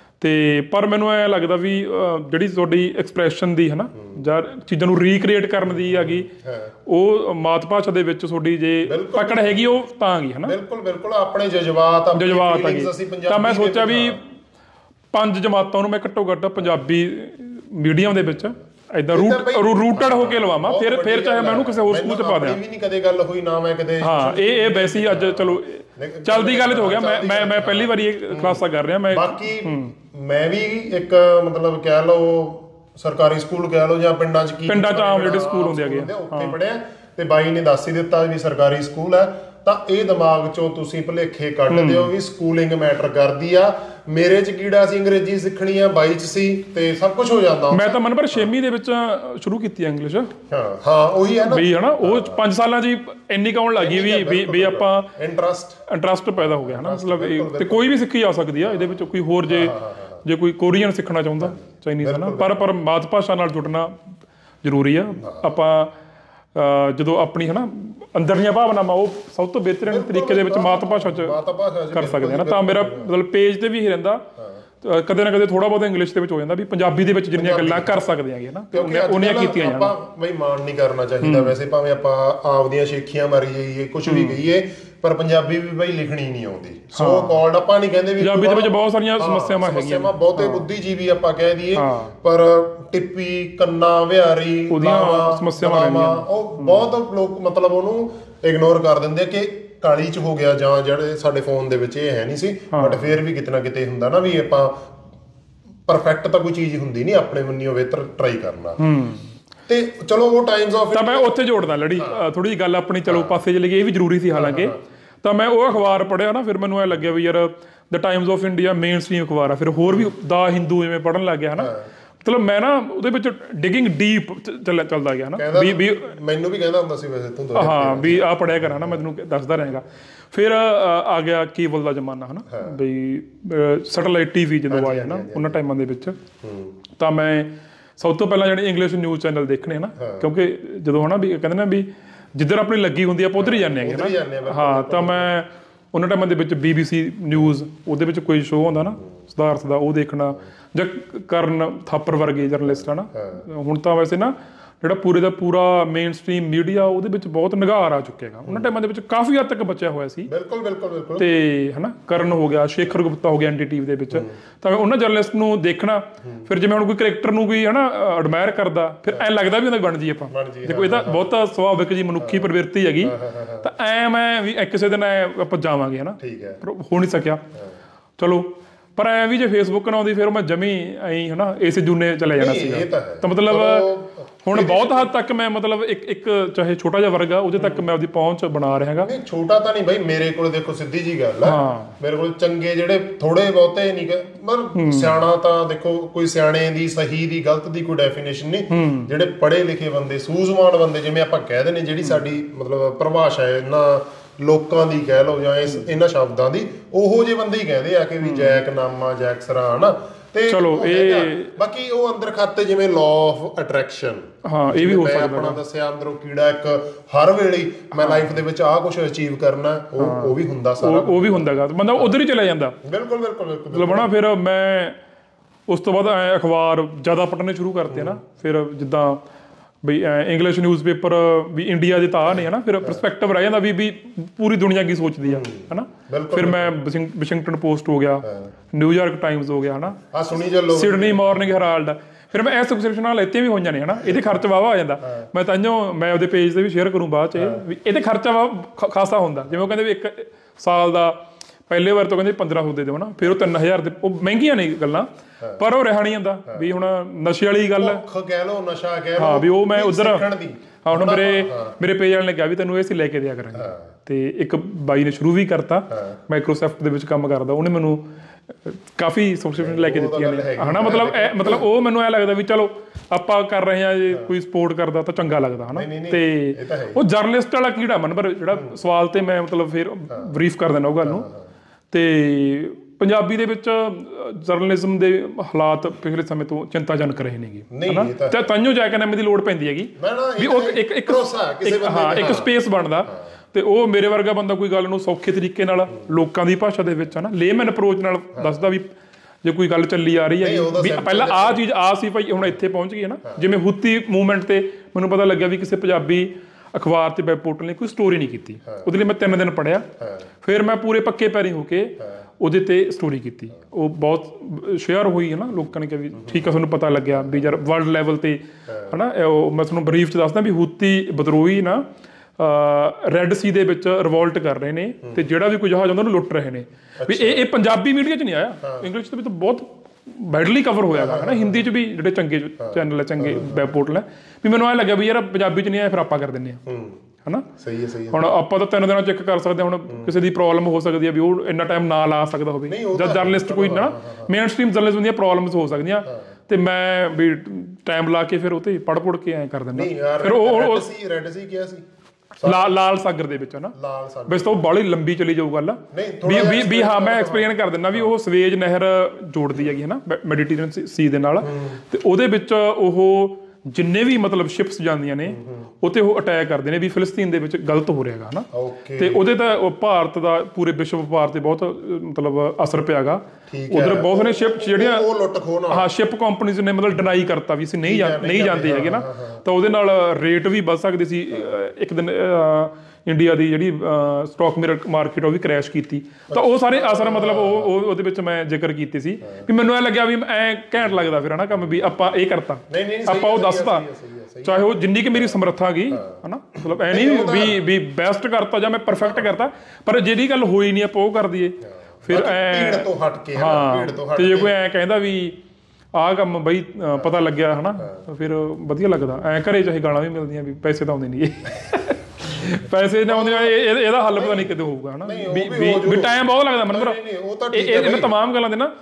ਤੇ ਪਰ ਮੈਨੂੰ ਐਂ ਲੱਗਦਾ ਵੀ ਜਿਹੜੀ ਤੁਹਾਡੀ ਐਕਸਪ੍ਰੈਸ਼ਨ ਦੀ ਹੈ ਨਾ ਜਾਂ ਚੀਜ਼ਾਂ ਨੂੰ ਰੀਕ੍ਰੀਏਟ ਕਰਨ ਦੀ ਹੈਗੀ, ਉਹ ਮਾਤ ਭਾਸ਼ਾ ਦੇ ਵਿੱਚ ਤੁਹਾਡੀ ਜੇ ਪਕੜ ਹੈਗੀ ਉਹ ਤਾਂ ਹੈਗੀ ਹੈ ਨਾ। ਬਿਲਕੁਲ ਬਿਲਕੁਲ, ਆਪਣੇ ਜਜ਼ਬਾਤ ਹੈਗੇ। ਤਾਂ ਮੈਂ ਸੋਚਿਆ ਵੀ 5 ਜਮਾਤਾਂ ਨੂੰ ਮੈਂ ਘੱਟੋ ਘੱਟ ਪੰਜਾਬੀ ਮੀਡੀਅਮ ਦੇ ਵਿੱਚ ਏਦਾਂ ਰੂਟਡ ਹੋ ਕੇ ਲਵਾਵਾਂ, ਫਿਰ ਚਾਹੇ ਮੈਂ ਉਹਨੂੰ ਕਿਸੇ ਹੋਰ ਸਕੂਲ 'ਚ ਪਾ ਦਿਆਂ। ਵੀ ਨਹੀਂ ਕਦੇ ਗੱਲ ਹੋਈ ਨਾ ਮੈਂ ਕਦੇ, ਹਾਂ ਇਹ ਵੈਸੇ ਹੀ ਅੱਜ ਚਲੋ ਚਲਦੀ ਗੱਲ 'ਚ ਹੋ ਗਿਆ। ਮੈਂ ਪਹਿਲੀ ਵਾਰੀ ਇਹ ਕਲਾਸਾਂ ਕਰ ਰਿਹਾ। ਬਾਕੀ ਮੈਂ ਵੀ ਇੱਕ ਮਤਲਬ ਕਹਿ ਲਓ ਸਰਕਾਰੀ ਸਕੂਲ ਕਹਿ ਲਓ ਜਾਂ ਪਿੰਡਾਂ 'ਚ ਆਮ ਜਿਹੜੇ ਸਕੂਲ ਹੁੰਦੇ ਹੈਗੇ ਉੱਥੇ ਪੜ੍ਹਿਆ, ਤੇ ਬਾਈ ਨੇ ਦੱਸ ਹੀ ਦਿੱਤਾ ਵੀ ਸਰਕਾਰੀ ਸਕੂਲ ਹੈ। ਤਾਂ ਇਹ ਦਿਮਾਗ 'ਚੋਂ ਤੁਸੀਂ ਭੁਲੇਖੇ ਕੱਢ ਦਿਓ ਵੀ ਸਕੂਲਿੰਗ ਮੈਟਰ ਕਰਦੀ ਆ। ਮੇਰੇ 'ਚ ਕੀੜਾ ਸੀ ਅੰਗਰੇਜ਼ੀ ਸਿੱਖਣੀ ਆ, ਬਾਈ 'ਚ ਸੀ, ਤੇ ਸਭ ਕੁਝ ਹੋ ਜਾਂਦਾ। ਮੈਂ ਤਾਂ ਮਨ ਪਰ 6ਵੀਂ ਦੇ ਵਿੱਚ ਸ਼ੁਰੂ ਕੀਤੀ ਇੰਗਲਿਸ਼। ਹਾਂ ਉਹੀ ਹੈ ਨਾ ਵੀ ਹਨਾ, ਉਹ 5 ਸਾਲਾਂ 'ਚ ਇੰਨੀ ਕੁ ਆਉਣ ਲੱਗੀ ਵੀ ਆਪਾਂ ਇੰਟਰਸਟ ਪੈਦਾ ਹੋ ਗਿਆ ਹਨਾ, ਮਤਲਬ ਤੇ ਕੋਈ ਵੀ ਸਿੱਖੀ ਜਾ ਸਕਦੀ ਆ ਇਹਦੇ ਵਿੱਚ। ਕੋਈ ਹੋਰ ਜੇ ਕੋਈ ਕੋਰੀਅਨ ਸਿੱਖਣਾ ਚਾਹੁੰਦਾ, ਚਾਈਨੀਜ਼ ਹਨਾ, ਪਰ ਮਾਤ ਭਾਸ਼ਾ ਨਾਲ ਜੁੜਨਾ ਜ਼ਰੂਰੀ ਆ। ਆਪਾਂ ਜਦੋਂ ਆਪਣੀ ਹਨਾ ਅੰਦਰਲੀਆਂ ਭਾਵਨਾਵਾਂ ਉਹ ਸਭ ਤੋਂ ਬਿਹਤਰੀਨ ਤਰੀਕੇ ਦੇ ਵਿੱਚ ਮਾਤ ਭਾਸ਼ਾ 'ਚ ਕਰ ਸਕਦੇ ਹਾਂ ਨਾ। ਤਾਂ ਮੇਰਾ ਮਤਲਬ ਪੇਜ ਤੇ ਵੀ ਹੀ ਰਹਿੰਦਾ, ਕਦੇ ਨਾ ਕਦੇ ਥੋੜਾ ਬਹੁਤ ਇੰਗਲਿਸ਼ ਦੇ ਵਿੱਚ ਹੋ ਜਾਂਦਾ ਵੀ ਪੰਜਾਬੀ ਦੇ ਵਿੱਚ ਜਿੰਨੀਆਂ ਗੱਲਾਂ ਕਰ ਸਕਦੇ ਹੈਗੇ ਨਾ ਉਹਨੀਆਂ ਕੀਤੀਆਂ ਜਾਣ। ਆਪਾਂ ਬਈ ਮਾਣ ਨਹੀਂ ਕਰਨਾ ਚਾਹੀਦਾ ਵੈਸੇ, ਭਾਵੇਂ ਆਪਾਂ ਆਪਦੀਆਂ ਸ਼ੇਖੀਆਂ ਮਾਰੀ ਜਾਈਏ, ਕੁਝ ਵੀ ਕਹੀਏ, ਪਰ ਪੰਜਾਬੀ ਵੀ ਬਈ ਲਿਖਣੀ ਨਹੀਂ ਆਉਂਦੀ। ਸੋ ਕਾਲਡ ਆਪਾਂ ਨਹੀਂ ਕਹਿੰਦੇ ਵੀ ਪੰਜਾਬੀ ਦੇ ਵਿੱਚ ਬਹੁਤ ਸਾਰੀਆਂ ਸਮੱਸਿਆਵਾਂ ਹੈਗੀਆਂ, ਬਹੁਤੇ ਬੁੱਧੀਜੀਵੀ ਆਪਾਂ ਕਹਿ ਦਈਏ, ਪਰ ਟਿੱਪੀ, ਕੰਨਾ, ਵਿਹਾਰੀ, ਉਹਦੀਆਂ ਸਮੱਸਿਆਵਾਂ ਰਹਿੰਦੀਆਂ। ਉਹ ਬਹੁਤ ਲੋਕ ਮਤਲਬ ਉਹਨੂੰ ਇਗਨੋਰ ਕਰ ਦਿੰਦੇ ਕਿ ਕਾਲੀ 'ਚ ਹੋ ਗਿਆ, ਜਾਂ ਜਿਹੜੇ ਸਾਡੇ ਫੋਨ ਦੇ ਵਿੱਚ ਇਹ ਹੈ ਨਹੀਂ ਸੀ। ਬਟ ਫਿਰ ਵੀ ਕਿਤੇ ਨਾ ਕਿਤੇ ਹੁੰਦਾ ਨਾ ਵੀ ਆਪਾਂ ਪਰਫੈਕਟ ਤਾਂ ਕੋਈ ਚੀਜ਼ ਹੁੰਦੀ ਨਹੀਂ, ਆਪਣੇ ਮੰਨਿਓ ਬਿਹਤਰ ਟਰਾਈ ਕਰਨਾ। ਤੇ ਚਲੋ ਉਹ ਟਾਈਮਸ ਆਫ, ਤਾਂ ਮੈਂ ਉੱਥੇ ਜੋੜਦਾ ਲੜੀ ਥੋੜੀ ਜਿਹੀ ਗੱਲ ਆਪਣੀ, ਚਲੋ ਪਾਸੇ ਚਲੀ ਗਈ, ਇਹ ਵੀ ਜ਼ਰੂਰੀ ਸੀ ਹਾਲਾਂਕਿ। ਤਾਂ ਮੈਂ ਉਹ ਅਖਬਾਰ ਪੜ੍ਹਿਆ ਨਾ, ਫਿਰ ਮੈਨੂੰ ਇਹ ਲੱਗਿਆ ਵੀ ਯਾਰ the Times of India mainstream ਅਖਬਾਰ ਆ। ਫਿਰ ਹੋਰ ਵੀ ਦਾ ਹਿੰਦੂ ਜਿਵੇਂ ਪੜ੍ਹਨ ਲੱਗ ਗਿਆ ਹਨਾ, ਮਤਲਬ ਮੈਂ ਨਾ ਉਹਦੇ ਵਿੱਚ ਡਿਗਿੰਗ ਡੀਪ ਚੱਲਦਾ ਗਿਆ ਨਾ। ਮੈਨੂੰ ਵੀ ਕਹਿੰਦਾ ਹੁੰਦਾ ਸੀ ਵੈਸੇ ਤੂੰ, ਹਾਂ ਵੀ ਆਹ ਪੜ੍ਹਿਆ ਕਰ ਹਨਾ, ਮੈਂ ਤੈਨੂੰ ਦੱਸਦਾ ਰਹੇਗਾ। ਫਿਰ ਆ ਗਿਆ ਕੇਬਲ ਦਾ ਜ਼ਮਾਨਾ ਹਨਾ, ਬਈ ਸੈਟੇਲਾਈਟ TV ਜਦੋਂ ਆਇਆ ਨਾ ਉਹਨਾਂ ਟਾਈਮਾਂ ਦੇ ਵਿੱਚ, ਤਾਂ ਮੈਂ ਸਭ ਤੋਂ ਪਹਿਲਾਂ ਜਿਹੜੇ ਇੰਗਲਿਸ਼ ਨਿਊਜ਼ ਚੈਨਲ ਦੇਖਣੇ ਨਾ, ਕਿਉਂਕਿ ਜਦੋਂ ਹਨਾ ਵੀ ਕਹਿੰਦੇ ਨਾ ਵੀ ਜਿੱਧਰ ਆਪਣੀ ਲੱਗੀ ਹੁੰਦੀ ਆਪਾਂ ਉੱਧਰ ਹੀ ਜਾਂਦੇ ਹੈਗੇ ਹਾਂ। ਤਾਂ ਮੈਂ ਉਹਨਾਂ ਟਾਈਮਾਂ ਦੇ ਵਿੱਚ BBC ਨਿਊਜ਼, ਉਹਦੇ ਵਿੱਚ ਕੋਈ ਸ਼ੋਅ ਹੁੰਦਾ ਨਾ ਸਿਧਾਰਥ ਦਾ, ਉਹ ਦੇਖਣਾ, ਜਾਂ ਕਰਨ ਥਾਪਰ ਵਰਗੇ ਜਰਨਲਿਸਟ ਹੈ ਨਾ। ਹੁਣ ਤਾਂ ਵੈਸੇ ਨਾ ਜਿਹੜਾ ਪੂਰੇ ਦਾ ਪੂਰਾ ਮੇਨ ਸਟ੍ਰੀਮ ਮੀਡੀਆ ਉਹਦੇ ਵਿੱਚ ਬਹੁਤ ਨਿਗਾਰ ਆ ਚੁੱਕਿਆ ਹੈਗਾ। ਉਹਨਾਂ ਟਾਈਮਾਂ ਦੇ ਵਿੱਚ ਕਾਫੀ ਹੱਦ ਤੱਕ ਬਚਿਆ ਹੋਇਆ ਸੀ। ਬਿਲਕੁਲ ਤੇ ਹਨਾ ਕਰਨ ਹੋ ਗਿਆ, ਸ਼ੇਖਰ ਗੁਪਤਾ ਹੋ ਗਿਆ NDTV ਦੇ ਵਿੱਚ। ਤਾਂ ਉਹਨਾਂ ਜਰਨਲਿਸਟ ਨੂੰ ਦੇਖਣਾ, ਫਿਰ ਜਿਵੇਂ ਹੁਣ ਕੋਈ ਕਰੈਕਟਰ ਨੂੰ ਕੋਈ ਹਨਾ ਐਡਮਾਇਰ ਕਰਦਾ, ਫਿਰ ਐਂ ਲੱਗਦਾ ਵੀ ਉਹਨਾਂ ਬਣ ਜੀ ਆਪਾਂ। ਦੇਖੋ ਇਹ ਤਾਂ ਬਹੁਤ ਸੁਭਾਵਿਕ ਜੀ ਮਨੁੱਖੀ ਪ੍ਰਵਿਰਤੀ ਹੈਗੀ। ਤਾਂ ਐ ਮੈਂ ਵੀ ਕਿਸੇ ਦਿਨ ਆਪਾਂ ਜਾਵਾਂਗੇ ਹਨਾ, ਪਰ ਹੋ ਨਹੀਂ ਸਕਿਆ ਚਲੋ। ਪਰ ਐ ਵੀ ਜੇ ਫੇਸਬੁੱਕ ਨਾ ਆਉਂਦੀ ਫਿਰ ਮੈਂ ਜਮੀ ਐਂ ਹਨਾ ਇਸੇ ਜੂਨੇ ਚਲੇ ਜਾਣਾ ਸੀਗਾ। ਤਾਂ ਮਤਲਬ ਹੁਣ ਬਹੁਤ ਹੱਦ ਤੱਕ ਮੈਂ ਮਤਲਬ ਇੱਕ ਚਾਹੇ ਛੋਟਾ ਜਿਹਾ ਵਰਗ ਆ ਉਹਦੇ ਤੱਕ ਮੈਂ ਆਪਦੀ ਪਹੁੰਚ ਬਣਾ ਰਿਹਾ ਹੈਗਾ। ਨਹੀਂ ਛੋਟਾ ਤਾਂ ਨਹੀਂ ਬਾਈ, ਮੇਰੇ ਕੋਲ ਦੇਖੋ ਸਿੱਧੀ ਜੀ ਗੱਲ ਆ, ਮੇਰੇ ਕੋਲ ਚੰਗੇ ਜਿਹੜੇ ਥੋੜੇ ਬਹੁਤੇ ਨਹੀਂ, ਪਰ ਸਿਆਣਾ ਤਾਂ ਦੇਖੋ ਕੋਈ ਸਿਆਣੇ ਦੀ ਸਹੀ ਦੀ ਗਲਤ ਦੀ ਕੋਈ ਡੈਫੀਨੇਸ਼ਨ ਨਹੀਂ। ਜਿਹੜੇ ਪੜ੍ਹੇ ਲਿਖੇ ਬੰਦੇ, ਸੂਝਵਾਨ ਬੰਦੇ ਜਿਵੇਂ ਆਪਾਂ ਕਹਿ ਦਿੰਦੇ, ਜਿਹੜੀ ਸਾਡੀ ਮਤਲਬ ਪਰਿਭਾਸ਼ਾ ਹੈ ਇਹਨਾਂ ਲੋਕਾਂ ਦੀ ਕਹਿ ਲਓ ਜਾਂ ਇਹਨਾਂ ਸ਼ਬਦਾਂ ਦੀ, ਉਹੋ ਜਿਹੇ ਬੰਦੇ ਹੀ ਕਹਿੰਦੇ ਆ ਕਿ ਵੀ ਜੈਕਨਾਮਾ, ਜੈਕਸਰਾ ਹਨਾ। ਤੇ ਚਲੋ ਇਹ ਬਾਕੀ ਉਹ ਅੰਦਰ ਖਾਤੇ ਜਿਵੇਂ ਲਾਅ ਆਫ ਅਟਰੈਕਸ਼ਨ, ਇਹ ਵੀ ਹੋ ਸਕਦਾ ਆਪਣਾ ਦੱਸਿਆ, ਅੰਦਰੋਂ ਕੀੜਾ ਇੱਕ ਹਰ ਵੇਲੇ ਮੈਂ ਲਾਈਫ ਦੇ ਵਿੱਚ ਆਹ ਕੁਝ ਅਚੀਵ ਕਰਨਾ, ਉਹ ਵੀ ਹੁੰਦਾ ਸਾਰਾ, ਉਹ ਵੀ ਹੁੰਦਾਗਾ, ਬੰਦਾ ਉਧਰ ਹੀ ਚਲਾ ਜਾਂਦਾ। ਬਿਲਕੁਲ ਮਤਲਬ ਨਾ ਫਿਰ ਮੈਂ ਉਸ ਤੋਂ ਬਾਅਦ ਅਖਬਾਰ ਜ਼ਿਆਦਾ ਪੜ੍ਹਨੇ ਸ਼ੁਰੂ ਕਰਤੇ ਨਾ। ਫਿਰ ਜਿੱਦਾਂ ਬਈ ਇੰਗਲਿਸ਼ ਨਿਊਜ਼ਪੇਪਰ ਵੀ ਇੰਡੀਆ ਦੇ ਤਾਂ ਨੇ ਹਨਾ, ਫਿਰ ਪਰਸਪੈਕਟਿਵ ਰਹਿ ਜਾਂਦਾ ਵੀ ਪੂਰੀ ਦੁਨੀਆ ਕੀ ਸੋਚਦੀ ਆ ਹਨਾ। ਫਿਰ ਮੈਂ ਵਾਸ਼ਿੰਗਟਨ ਪੋਸਟ ਹੋ ਗਿਆ, ਨਿਊਯਾਰਕ ਟਾਈਮਸ ਹੋ ਗਿਆ ਹਨਾ, ਸਿਡਨੀ ਮਾਰਨਿੰਗ ਹੈਰਾਲਡ। ਫਿਰ ਮੈਂ ਇਹ ਸਬਸਕ੍ਰਿਪਸ਼ਨਾਂ ਲੈਤੀਆਂ ਵੀ ਹੋਈਆਂ ਨੇ ਹਨਾ। ਇਹਦੇ ਖਰਚ ਵਾਹਵਾ ਆ ਜਾਂਦਾ। ਮੈਂ ਤਾਂਹੀਓ ਮੈਂ ਉਹਦੇ ਪੇਜ ਤੇ ਵੀ ਸ਼ੇਅਰ ਕਰੂੰ ਬਾਅਦ 'ਚ ਵੀ ਇਹਦੇ ਖਰਚਾ ਖਾਸਾ ਹੁੰਦਾ। ਜਿਵੇਂ ਉਹ ਕਹਿੰਦੇ ਵੀ 1 ਸਾਲ ਦਾ ਪਹਿਲੇ ਵਾਰ ਤੋਂ ਕਹਿੰਦੇ 1500 ਦੇ ਦਿਓ ਹਨਾ, ਫਿਰ ਉਹ 3000 ਦੇ। ਉਹ ਮਹਿੰਗੀਆਂ ਨੇ ਗੱਲਾਂ, ਪਰ ਉਹ ਰਿਹਾ ਨਹੀਂ ਜਾਂਦਾ ਵੀ ਹੁਣ ਨਸ਼ੇ ਵਾਲੀ ਗੱਲ ਕਹਿ ਲਓ, ਨਸ਼ਾ ਕਹਿ ਲਓ, ਹਾਂ ਵੀ ਉਹ ਮੈਂ ਉਧਰ ਹਾਂ। ਹੁਣ ਮੇਰੇ ਪੇਜ ਵਾਲੇ ਨੇ ਕਿਹਾ ਵੀ ਤੈਨੂੰ ਇਹ ਅਸੀਂ ਲੈ ਕੇ ਦਿਆ ਕਰਾਂਗੇ। ਤੇ ਇੱਕ ਬਾਈ ਨੇ ਸ਼ੁਰੂ ਵੀ ਕਰਤਾ, ਮਾਈਕਰੋਸਾਫਟ ਦੇ ਵਿੱਚ ਕੰਮ ਕਰਦਾ, ਉਹਨੇ ਮੈਨੂੰ ਕਾਫੀ ਸਬਸਕ੍ਰਿਪਸ਼ਨ ਲੈ ਕੇ ਦਿੱਤੀਆਂ ਨੇ ਹਨਾ। ਮਤਲਬ ਉਹ ਮੈਨੂੰ ਐ ਲੱਗਦਾ ਵੀ ਚਲੋ ਆਪਾਂ ਕਰ ਰਹੇ ਹਾਂ, ਜੇ ਕੋਈ ਸਪੋਰਟ ਕਰਦਾ ਤਾਂ ਚੰਗਾ ਲੱਗਦਾ ਹਨਾ। ਤੇ ਉਹ ਜਰਨਲਿਸਟ ਵਾਲਾ ਕੀੜਾ ਮਨਵਰ ਜਿਹੜਾ ਸਵਾਲ ਤੇ ਮੈਂ ਮਤਲਬ ਫਿਰ ਬਰੀਫ ਕਰ ਦਿੰਦਾ ਉਹ ਗੱਲ ਨੂੰ। ਤੇ ਪੰਜਾਬੀ ਦੇ ਵਿੱਚ ਜਰਨਲਿਜ਼ਮ ਦੇ ਹਾਲਾਤ ਪਿਛਲੇ ਸਮੇਂ ਤੋਂ ਚਿੰਤਾਜਨਕ ਰਹੇ ਨੇਗੇ। ਤੇ ਤਾਂਹੀਓ ਜੈਕਨਾਮੇ ਦੀ ਲੋੜ ਪੈਂਦੀ ਹੈਗੀ ਵੀ ਉਹ ਇੱਕ ਸਪੇਸ ਬਣਦਾ। ਤੇ ਉਹ ਮੇਰੇ ਵਰਗਾ ਬੰਦਾ ਕੋਈ ਗੱਲ ਨੂੰ ਸੌਖੇ ਤਰੀਕੇ ਨਾਲ ਲੋਕਾਂ ਦੀ ਭਾਸ਼ਾ ਦੇ ਵਿੱਚ ਹਨਾ ਲੇਮਨ ਅਪਰੋਚ ਨਾਲ ਦੱਸਦਾ ਵੀ ਜੇ ਕੋਈ ਗੱਲ ਚੱਲੀ ਆ ਰਹੀ ਹੈ ਵੀ ਪਹਿਲਾਂ ਆਹ ਚੀਜ਼ ਆ ਸੀ ਭਾਈ, ਹੁਣ ਇੱਥੇ ਪਹੁੰਚ ਗਈ ਹੈ ਨਾ। ਜਿਵੇਂ ਹੁਤੀ ਮੂਵਮੈਂਟ ਤੇ ਮੈਨੂੰ ਪਤਾ ਲੱਗਿਆ ਵੀ ਕਿਸੇ ਪੰਜਾਬੀ ਅਖਬਾਰ ਤੇ ਵੈਬ ਪੋਰਟਲ ਨੇ ਕੋਈ ਸਟੋਰੀ ਨਹੀਂ ਕੀਤੀ, ਉਹਦੇ ਲਈ ਮੈਂ 3 ਦਿਨ ਪੜ੍ਹਿਆ। ਫਿਰ ਮੈਂ ਪੂਰੇ ਪੱਕੇ ਪੈਰੀ ਹੋ ਕੇ ਉਹਦੇ ਤੇ ਸਟੋਰੀ ਕੀਤੀ। ਉਹ ਬਹੁਤ ਸ਼ੇਅਰ ਹੋਈ ਹੈ ਨਾ, ਲੋਕਾਂ ਨੇ ਕਿਹਾ ਵੀ ਠੀਕ ਆ, ਤੁਹਾਨੂੰ ਪਤਾ ਲੱਗਿਆ ਵੀ ਯਾਰ ਵਰਲਡ ਲੈਵਲ ਤੇ ਹਨਾ। ਮੈਂ ਤੁਹਾਨੂੰ ਬਰੀਫ 'ਚ ਦੱਸਦਾ ਵੀ ਹੁਤੀ ਵਿਦਰੋਹੀ ਨਾ ਰੈੱਡ ਸੀ ਦੇ ਵਿੱਚ ਰਿਵੋਲਟ ਕਰ ਰਹੇ ਨੇ, ਤੇ ਜਿਹੜਾ ਵੀ ਕੋਈ ਜਹਾਜ਼ ਆਉਂਦਾ ਉਹਨੂੰ ਲੁੱਟ ਰਹੇ ਨੇ। ਵੀ ਇਹ ਪੰਜਾਬੀ ਮੀਡੀਆ 'ਚ ਨਹੀਂ ਆਇਆ, ਇੰਗਲਿਸ਼ ਦੇ ਵਿੱਚ ਬਹੁਤ ਵਾਈਡਲੀ ਕਵਰ ਹੋਇਆ ਗਾ ਹਨਾ। ਹਿੰਦੀ 'ਚ ਵੀ ਜਿਹੜੇ ਚੰਗੇ ਚੈਨਲ ਹੈ, ਚੰਗੇ ਵੈਬ ਪੋਰਟਲ ਹੈ, ਵੀ ਮੈਨੂੰ ਐਂ ਲੱਗਿਆ ਵੀ ਯਾਰ ਪੰਜਾਬੀ 'ਚ ਨਹੀਂ ਆਇਆ, ਫਿਰ ਆਪਾਂ ਕਰ ਦਿੰਦੇ ਹਾਂ ਹਨਾ। ਸਹੀ ਹੈ। ਹੁਣ ਆਪਾਂ ਤਾਂ 3 ਦਿਨਾਂ ਚੈੱਕ ਕਰ ਸਕਦੇ ਹਾਂ। ਹੁਣ ਕਿਸੇ ਦੀ ਪ੍ਰੋਬਲਮ ਹੋ ਸਕਦੀ ਹੈ ਵੀ ਉਹ ਇੰਨਾ ਟਾਈਮ ਨਾ ਲਾ ਸਕਦਾ ਹੋਵੇ, ਜਦ ਜਰਨਲਿਸਟ ਕੋਈ ਨਾ ਮੇਨ ਸਟ੍ਰੀਮ ਜਰਨਲਿਜ਼ਮ ਦੀਆਂ ਪ੍ਰੋਬਲਮਸ ਹੋ ਸਕਦੀਆਂ, ਤੇ ਮੈਂ ਵੀ ਟਾਈਮ ਲਾ ਕੇ ਫਿਰ ਉਹ ਤੇ ਪੜ੍ਹ ਕੇ ਐਂ ਕਰ ਦਿੰਦਾ। ਫਿਰ ਉਹ ਲਾਲ ਸਾਗਰ ਦੇ ਵਿੱਚ ਹਨਾ, ਵੈਸੇ ਤਾਂ ਉਹ ਬਾਹਲੀ ਲੰਬੀ ਚਲੀ ਜਾਊ ਗੱਲ ਵੀ ਹਾਂ ਮੈਂ ਐਕਸਪਲੇਨ ਕਰ ਦਿੰਦਾ ਵੀ ਉਹ ਸਵੇਜ ਨਹਿਰ ਜੋੜਦੀ ਹੈਗੀ ਹਨਾ ਮੈਡੀਟੇਰੀਅਨ ਸੀ ਦੇ ਨਾਲ। ਤੇ ਉਹਦੇ ਵਿੱਚ ਉਹ ਜਿੰਨੇ ਵੀ ਮਤਲਬ ਸ਼ਿਪਸ ਜਾਂਦੀਆਂ ਨੇ ਉਹ ਤੇ ਉਹ ਅਟੈਕ ਕਰਦੇ ਨੇ ਵੀ ਫਿਲਸਤੀਨ ਦੇ ਵਿੱਚ ਗਲਤ ਹੋ ਰਿਹਾ ਹੈਗਾ ਹਨਾ। ਤੇ ਉਹਦੇ ਤਾਂ ਭਾਰਤ ਦਾ ਪੂਰੇ ਵਿਸ਼ਵ ਵਪਾਰ ਤੇ ਬਹੁਤ ਮਤਲਬ ਅਸਰ ਪਿਆ ਗਾ। ਉਧਰ ਬਹੁਤ ਸਾਰੇ ਸ਼ਿਪ ਜਿਹੜੀਆਂ ਸ਼ਿਪ ਕੰਪਨੀਜ਼ ਨੇ ਮਤਲਬ ਡਿਨਾਈ ਕਰਤਾ ਵੀ ਅਸੀਂ ਨਹੀਂ ਜਾਂਦੇ ਹੈਗੇ ਨਾ। ਤਾਂ ਉਹਦੇ ਨਾਲ ਰੇਟ ਵੀ ਵੱਧ ਸਕਦੇ ਸੀ। ਇੱਕ ਦਿਨ ਇੰਡੀਆ ਦੀ ਜਿਹੜੀ ਸਟਾਕ ਮਾਰਕੀਟ ਉਹ ਵੀ ਕ੍ਰੈਸ਼ ਕੀਤੀ। ਤਾਂ ਉਹ ਸਾਰੇ ਅਸਰ ਮਤਲਬ ਉਹਦੇ ਵਿੱਚ ਮੈਂ ਜ਼ਿਕਰ ਕੀਤੀ ਸੀ ਵੀ ਮੈਨੂੰ ਇਹ ਲੱਗਿਆ ਵੀ ਐਂ ਘੈਂਟ ਲੱਗਦਾ ਫਿਰ ਹਨਾ ਕੰਮ ਵੀ ਆਪਾਂ ਇਹ ਕਰਤਾ, ਆਪਾਂ ਉਹ ਦੱਸਤਾ, ਚਾਹੇ ਉਹ ਜਿੰਨੀ ਕਿ ਮੇਰੀ ਸਮਰੱਥਾ ਗਈ ਹਨਾ। ਮਤਲਬ ਐ ਨਹੀਂ ਵੀ ਬੈਸਟ ਕਰਤਾ ਜਾਂ ਮੈਂ ਪਰਫੈਕਟ ਕਰਤਾ, ਪਰ ਜਿਹੜੀ ਗੱਲ ਹੋਈ ਨਹੀਂ ਆਪਾਂ ਉਹ ਕਰ ਦਈਏ ਫਿਰ ਐ। ਹਾਂ, ਤੇ ਜੇ ਕੋਈ ਐਂ ਕਹਿੰਦਾ ਵੀ ਆਹ ਕੰਮ ਬਈ ਪਤਾ ਲੱਗਿਆ ਹਨਾ, ਫਿਰ ਵਧੀਆ ਲੱਗਦਾ। ਐਂ ਘਰੇ ਚਾਹੇ ਗਾਲਾਂ ਵੀ ਮਿਲਦੀਆਂ ਵੀ ਪੈਸੇ ਤਾਂ ਆਉਂਦੇ ਨਹੀਂ ਪੈਸੇ ਨਾ ਆਉਂਦੇ, ਇਹਦਾ ਹੱਲ ਪਤਾ ਨਹੀਂ ਕਿਤੇ ਹੋਊਗਾ ਹਨਾ। ਵੀ ਟਾਈਮ ਬਹੁਤ ਲੱਗਦਾ ਮਨਵਰ। ਇਹ ਮੈਂ ਤਮਾਮ ਗੱਲਾਂ ਦੇ ਨਾ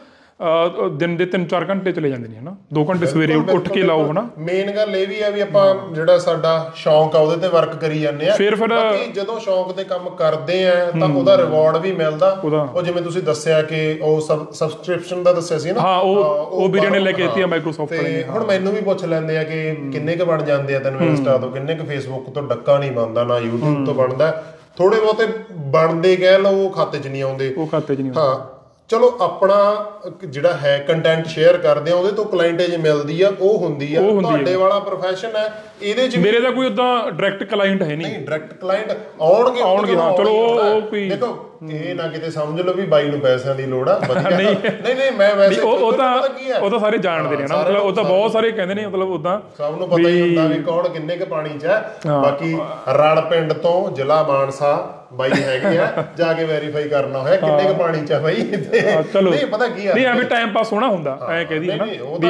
ਦਿਨ ਦੇ 3-4 ਘੰਟੇ ਚਲੇ ਜਾਂਦੇ ਨੇ ਹਨਾ 2 ਘੰਟੇ ਸਵੇਰੇ ਉੱਠ ਕੇ ਲਾਓ ਹਨਾ ਮੇਨ ਗੱਲ ਇਹ ਵੀ ਆ ਵੀ ਆਪਾਂ ਜਿਹੜਾ ਸਾਡਾ ਸ਼ੌਂਕ ਆ ਉਹਦੇ ਤੇ ਵਰਕ ਕਰੀ ਜਾਂਦੇ ਆ ਫਿਰ ਬਾਕੀ ਜਦੋਂ ਸ਼ੌਂਕ ਤੇ ਕੰਮ ਕਰਦੇ ਆ ਤਾਂ ਉਹਦਾ ਰਿਵਾਰਡ ਵੀ ਮਿਲਦਾ ਉਹ ਜਿਵੇਂ ਤੁਸੀਂ ਦੱਸਿਆ ਕਿ ਉਹ ਸਬਸਕ੍ਰਿਪਸ਼ਨ ਦਾ ਦੱਸਿਆ ਸੀ ਨਾ ਹਾਂ ਉਹ ਵੀਰੇ ਨੇ ਲੈ ਕੇ ਦਿੱਤੀ ਆ ਮਾਈਕਰੋਸਾਫਟ ਵਾਲੇ ਨੇ ਹੁਣ ਮੈਨੂੰ ਵੀ ਪੁੱਛ ਲੈਂਦੇ ਆ ਕਿ ਕਿੰਨੇ ਕੁ ਬਣ ਜਾਂਦੇ ਆ ਤੈਨੂੰ ਇੰਸਟਾ ਤੋਂ ਕਿੰਨੇ ਕੁ ਫੇਸਬੁੱਕ ਤੋਂ ਡੱਕਾ ਨਹੀਂ ਬਣਦਾ ਨਾ YouTube ਤੋਂ ਬਣਦਾ ਥੋੜੇ ਬਹੁਤੇ ਬਣਦੇ ਕਹਿ ਲਓ ਖਾਤੇ 'ਚ ਨਹੀਂ ਆਉਂਦੇ ਹਾਂ ਚਲੋ ਆਪਣਾ ਜਿਹੜਾ ਹੈ ਕੰਟੈਂਟ ਸ਼ੇਅਰ ਕਰਦੇ ਆ ਉਹਦੇ ਤੋਂ ਕਲਾਇੰਟੇਜ ਮਿਲਦੀ ਆ ਉਹ ਹੁੰਦੀ ਆ ਤੁਹਾਡੇ ਵਾਲਾ ਪ੍ਰੋਫੈਸ਼ਨ ਹੈ ਇਹਦੇ 'ਚ ਮੇਰੇ ਦਾ ਕੋਈ ਉਦਾਂ ਡਾਇਰੈਕਟ ਕਲਾਇੰਟ ਹੈ ਨਹੀਂ ਡਾਇਰੈਕਟ ਕਲਾਇੰਟ ਆਉਣਗੇ ਹਾਂ ਚਲੋ ਉਹ ਕੋਈ ਦੇਖੋ ਇਹ ਨਾ ਕਿਤੇ ਸਮਝ ਲਓ ਵੀ ਬਾਈ ਨੂੰ ਪੈਸਿਆਂ ਦੀ ਲੋੜ ਆ ਨਹੀਂ ਮੈਂ ਵੈਸੇ ਉਹ ਤਾਂ ਸਾਰੇ ਜਾਣਦੇ ਨੇ ਨਾ ਮਤਲਬ ਉਹ ਤਾਂ ਬਹੁਤ ਸਾਰੇ ਕਹਿੰਦੇ ਨੇ ਮਤਲਬ ਉਦਾਂ ਸਭ ਨੂੰ ਪਤਾ ਹੀ ਹੁੰਦਾ ਵੀ ਕੌਣ ਕਿੰਨੇ ਕੁ ਪਾਣੀ 'ਚ ਹੈ ਬਾਕੀ ਰੜ ਪਿੰਡ ਤੋਂ ਜ਼ਿਲ੍ਹਾ ਮਾਨਸਾ ਬਾਈ ਹੈਗੇ ਆ ਜਾ ਕੇ ਵੈਰੀਫਾਈ ਕਰਨਾ ਹੋਇਆ ਕਿੰਨੇ ਕੁ ਪਾਣੀ 'ਚ ਆ ਬਾਈ ਨਹੀਂ ਪਤਾ ਕੀ ਆ ਨਹੀਂ ਐਵੇਂ ਟਾਈਮ ਪਾਸ ਹੋਣਾ ਹੁੰਦਾ ਐ ਕਹਿ ਦਈਏ ਨਾ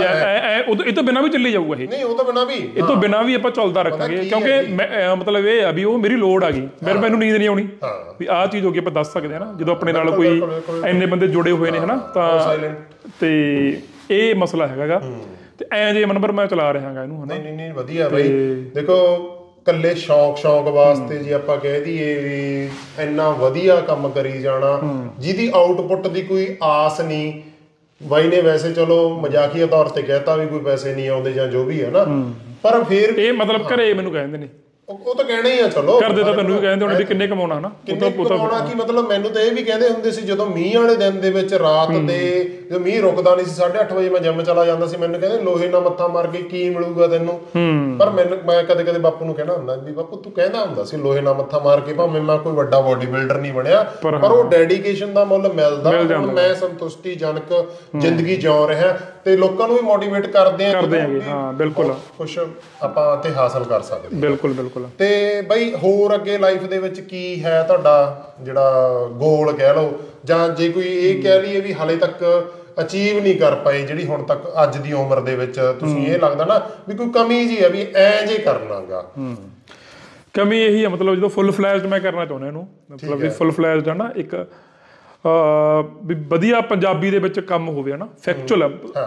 ਵੀ ਇਹ ਤੋਂ ਬਿਨਾਂ ਵੀ ਚੱਲੀ ਜਾਊਗਾ ਨਹੀਂ ਉਹ ਤੋਂ ਬਿਨਾਂ ਵੀ ਆਪਾਂ ਚੱਲਦਾ ਰੱਖਾਂਗੇ ਕਿਉਂਕਿ ਮਤਲਬ ਇਹ ਆ ਵੀ ਉਹ ਮੇਰੀ ਲੋੜ ਆ ਗਈ ਮੈਨੂੰ ਨੀਂਦ ਨਹੀਂ ਆਉਣੀ ਵੀ ਆਹ ਚੀਜ਼ ਹੋ ਗਈ ਆਪਾਂ ਦੱਸ ਸਕਦੇ ਆ ਨਾ ਜਦੋਂ ਆਪਣੇ ਨਾਲ ਕੋਈ ਇੰਨੇ ਬੰਦੇ ਜੁੜੇ ਹੋਏ ਨੇ ਹਨਾ ਤਾਂ ਤੇ ਇਹ ਮਸਲਾ ਹੈਗਾ ਤੇ ਐ ਜੇ ਨੰਬਰ ਮੈਂ ਚਲਾ ਰਿਹਾ ਹੈਗਾ ਇਹਨੂੰ ਹਨਾ ਨਹੀਂ ਵਧੀਆ ਬਾਈ ਦੇਖੋ ਕੱਲੇ ਸ਼ੌਕ ਵਾਸਤੇ ਜੇ ਆਪਾਂ ਕਹਿ ਦਈਏ ਵੀ ਇੰਨਾ ਵਧੀਆ ਕੰਮ ਕਰੀ ਜਾਣਾ ਜਿਹਦੀ ਆਊਟਪੁੱਟ ਦੀ ਕੋਈ ਆਸ ਨਹੀਂ ਬਾਈ ਨੇ ਵੈਸੇ ਚਲੋ ਮਜ਼ਾਕੀਆ ਤੌਰ ਤੇ ਕਹਿਤਾ ਵੀ ਕੋਈ ਪੈਸੇ ਨਹੀਂ ਆਉਂਦੇ ਜਾਂ ਜੋ ਵੀ ਹੈ ਨਾ ਪਰ ਫਿਰ ਇਹ ਮਤਲਬ ਘਰੇ ਮੈਨੂੰ ਕਹਿੰਦੇ ਨੇ ਉਹ ਤਾਂ ਕਹਿਣਾ ਹੀ ਆ ਚਲੋ ਕਰਦੇ ਤਾਂ ਤੈਨੂੰ ਵੀ ਕਹਿੰਦੇ ਹੋਣੇ ਵੀ ਕਿੰਨੇ ਕਮਾਉਣਾ ਹਨਾ ਕਮਾਉਣਾ ਕੀ ਮਤਲਬ ਮੈਨੂੰ ਤਾਂ ਇਹ ਵੀ ਕਹਿੰਦੇ ਹੁੰਦੇ ਸੀ ਜਦੋਂ ਮੀਂਹ ਵਾਲੇ ਦਿਨ ਦੇ ਵਿੱਚ ਰਾਤ ਦੇ ਜਦੋਂ ਮੀਂਹ ਰੁਕਦਾ ਨਹੀਂ ਸੀ 8:30 ਵਜੇ ਮੈਂ ਜਿਮ ਚਲਾ ਜਾਂਦਾ ਸੀ ਮੈਨੂੰ ਕਹਿੰਦੇ ਲੋਹੇ ਨਾਲ ਮੱਥਾ ਮਾਰ ਕੇ ਕੀ ਮਿਲੂਗਾ ਤੈਨੂੰ ਪਰ ਮੈਂ ਕਦੇ ਬਾਪੂ ਨੂੰ ਕਹਿਣਾ ਹੁੰਦਾ ਵੀ ਬਾਪੂ ਤੂੰ ਕਹਿੰਦਾ ਹੁੰਦਾ ਸੀ ਲੋਹੇ ਨਾਲ ਮੱਥਾ ਮਾਰ ਕੇ ਭਾਵੇਂ ਮੈਂ ਕੋਈ ਵੱਡਾ ਬੋਡੀ ਬਿਲਡਰ ਨਹੀਂ ਬਣਿਆ ਪਰ ਉਹ ਡੈਡੀਕੇਸ਼ਨ ਦਾ ਮੁੱਲ ਮਿਲਦਾ ਹੁਣ ਮੈਂ ਸੰਤੁਸ਼ਟੀਜਨਕ ਜ਼ਿੰਦਗੀ ਜਿਉ ਰਿਹਾ ਤੇ ਲੋਕਾਂ ਨੂੰ ਵੀ ਮੋਟੀਵੇਟ ਕਰਦੇ ਆ ਹਾਂ ਬਿਲਕੁਲ ਕੁਛ ਆਪਾਂ ਤੇ ਹਾਸਲ ਕਰ ਸਕਦੇ ਬਿਲਕੁਲ ਤੇ ਬਈ ਹੋਰ ਅੱਗੇ ਲਾਈਫ ਦੇ ਵਿੱਚ ਕੀ ਹੈ ਤੁਹਾਡਾ ਜਿਹੜਾ ਗੋਲ ਕਹਿ ਲਓ ਜਾਂ ਜੇ ਕੋਈ ਇਹ ਕਹਿ ਲਈਏ ਵੀ ਹਾਲੇ ਤੱਕ ਅਚੀਵ ਨਹੀਂ ਕਰ ਪਾਏ ਜਿਹੜੀ ਹੁਣ ਤੱਕ ਅੱਜ ਦੀ ਉਮਰ ਦੇ ਵਿੱਚ ਤੁਸੀਂ ਇਹ ਲੱਗਦਾ ਨਾ ਵੀ ਕੋਈ ਕਮੀ ਜੀ ਹੈ ਵੀ ਐ ਜੇ ਕਰਨਾਗਾ ਕਮੀ ਇਹੀ ਹੈ ਮਤਲਬ ਜਦੋਂ ਫੁੱਲ ਫਲੈਸ਼ਡ ਮੈਂ ਕਰਨਾ ਚਾਹੁੰਦਾ ਇਹਨੂੰ ਮਤਲਬ ਵੀ ਫੁੱਲ ਫਲੈਸ਼ਡ ਹੈ ਨਾ ਇੱਕ ਵੀ ਵਧੀਆ ਪੰਜਾਬੀ ਦੇ ਵਿੱਚ ਕੰਮ ਹੋਵੇ ਹਨਾ ਫੈਕਚੁਅਲ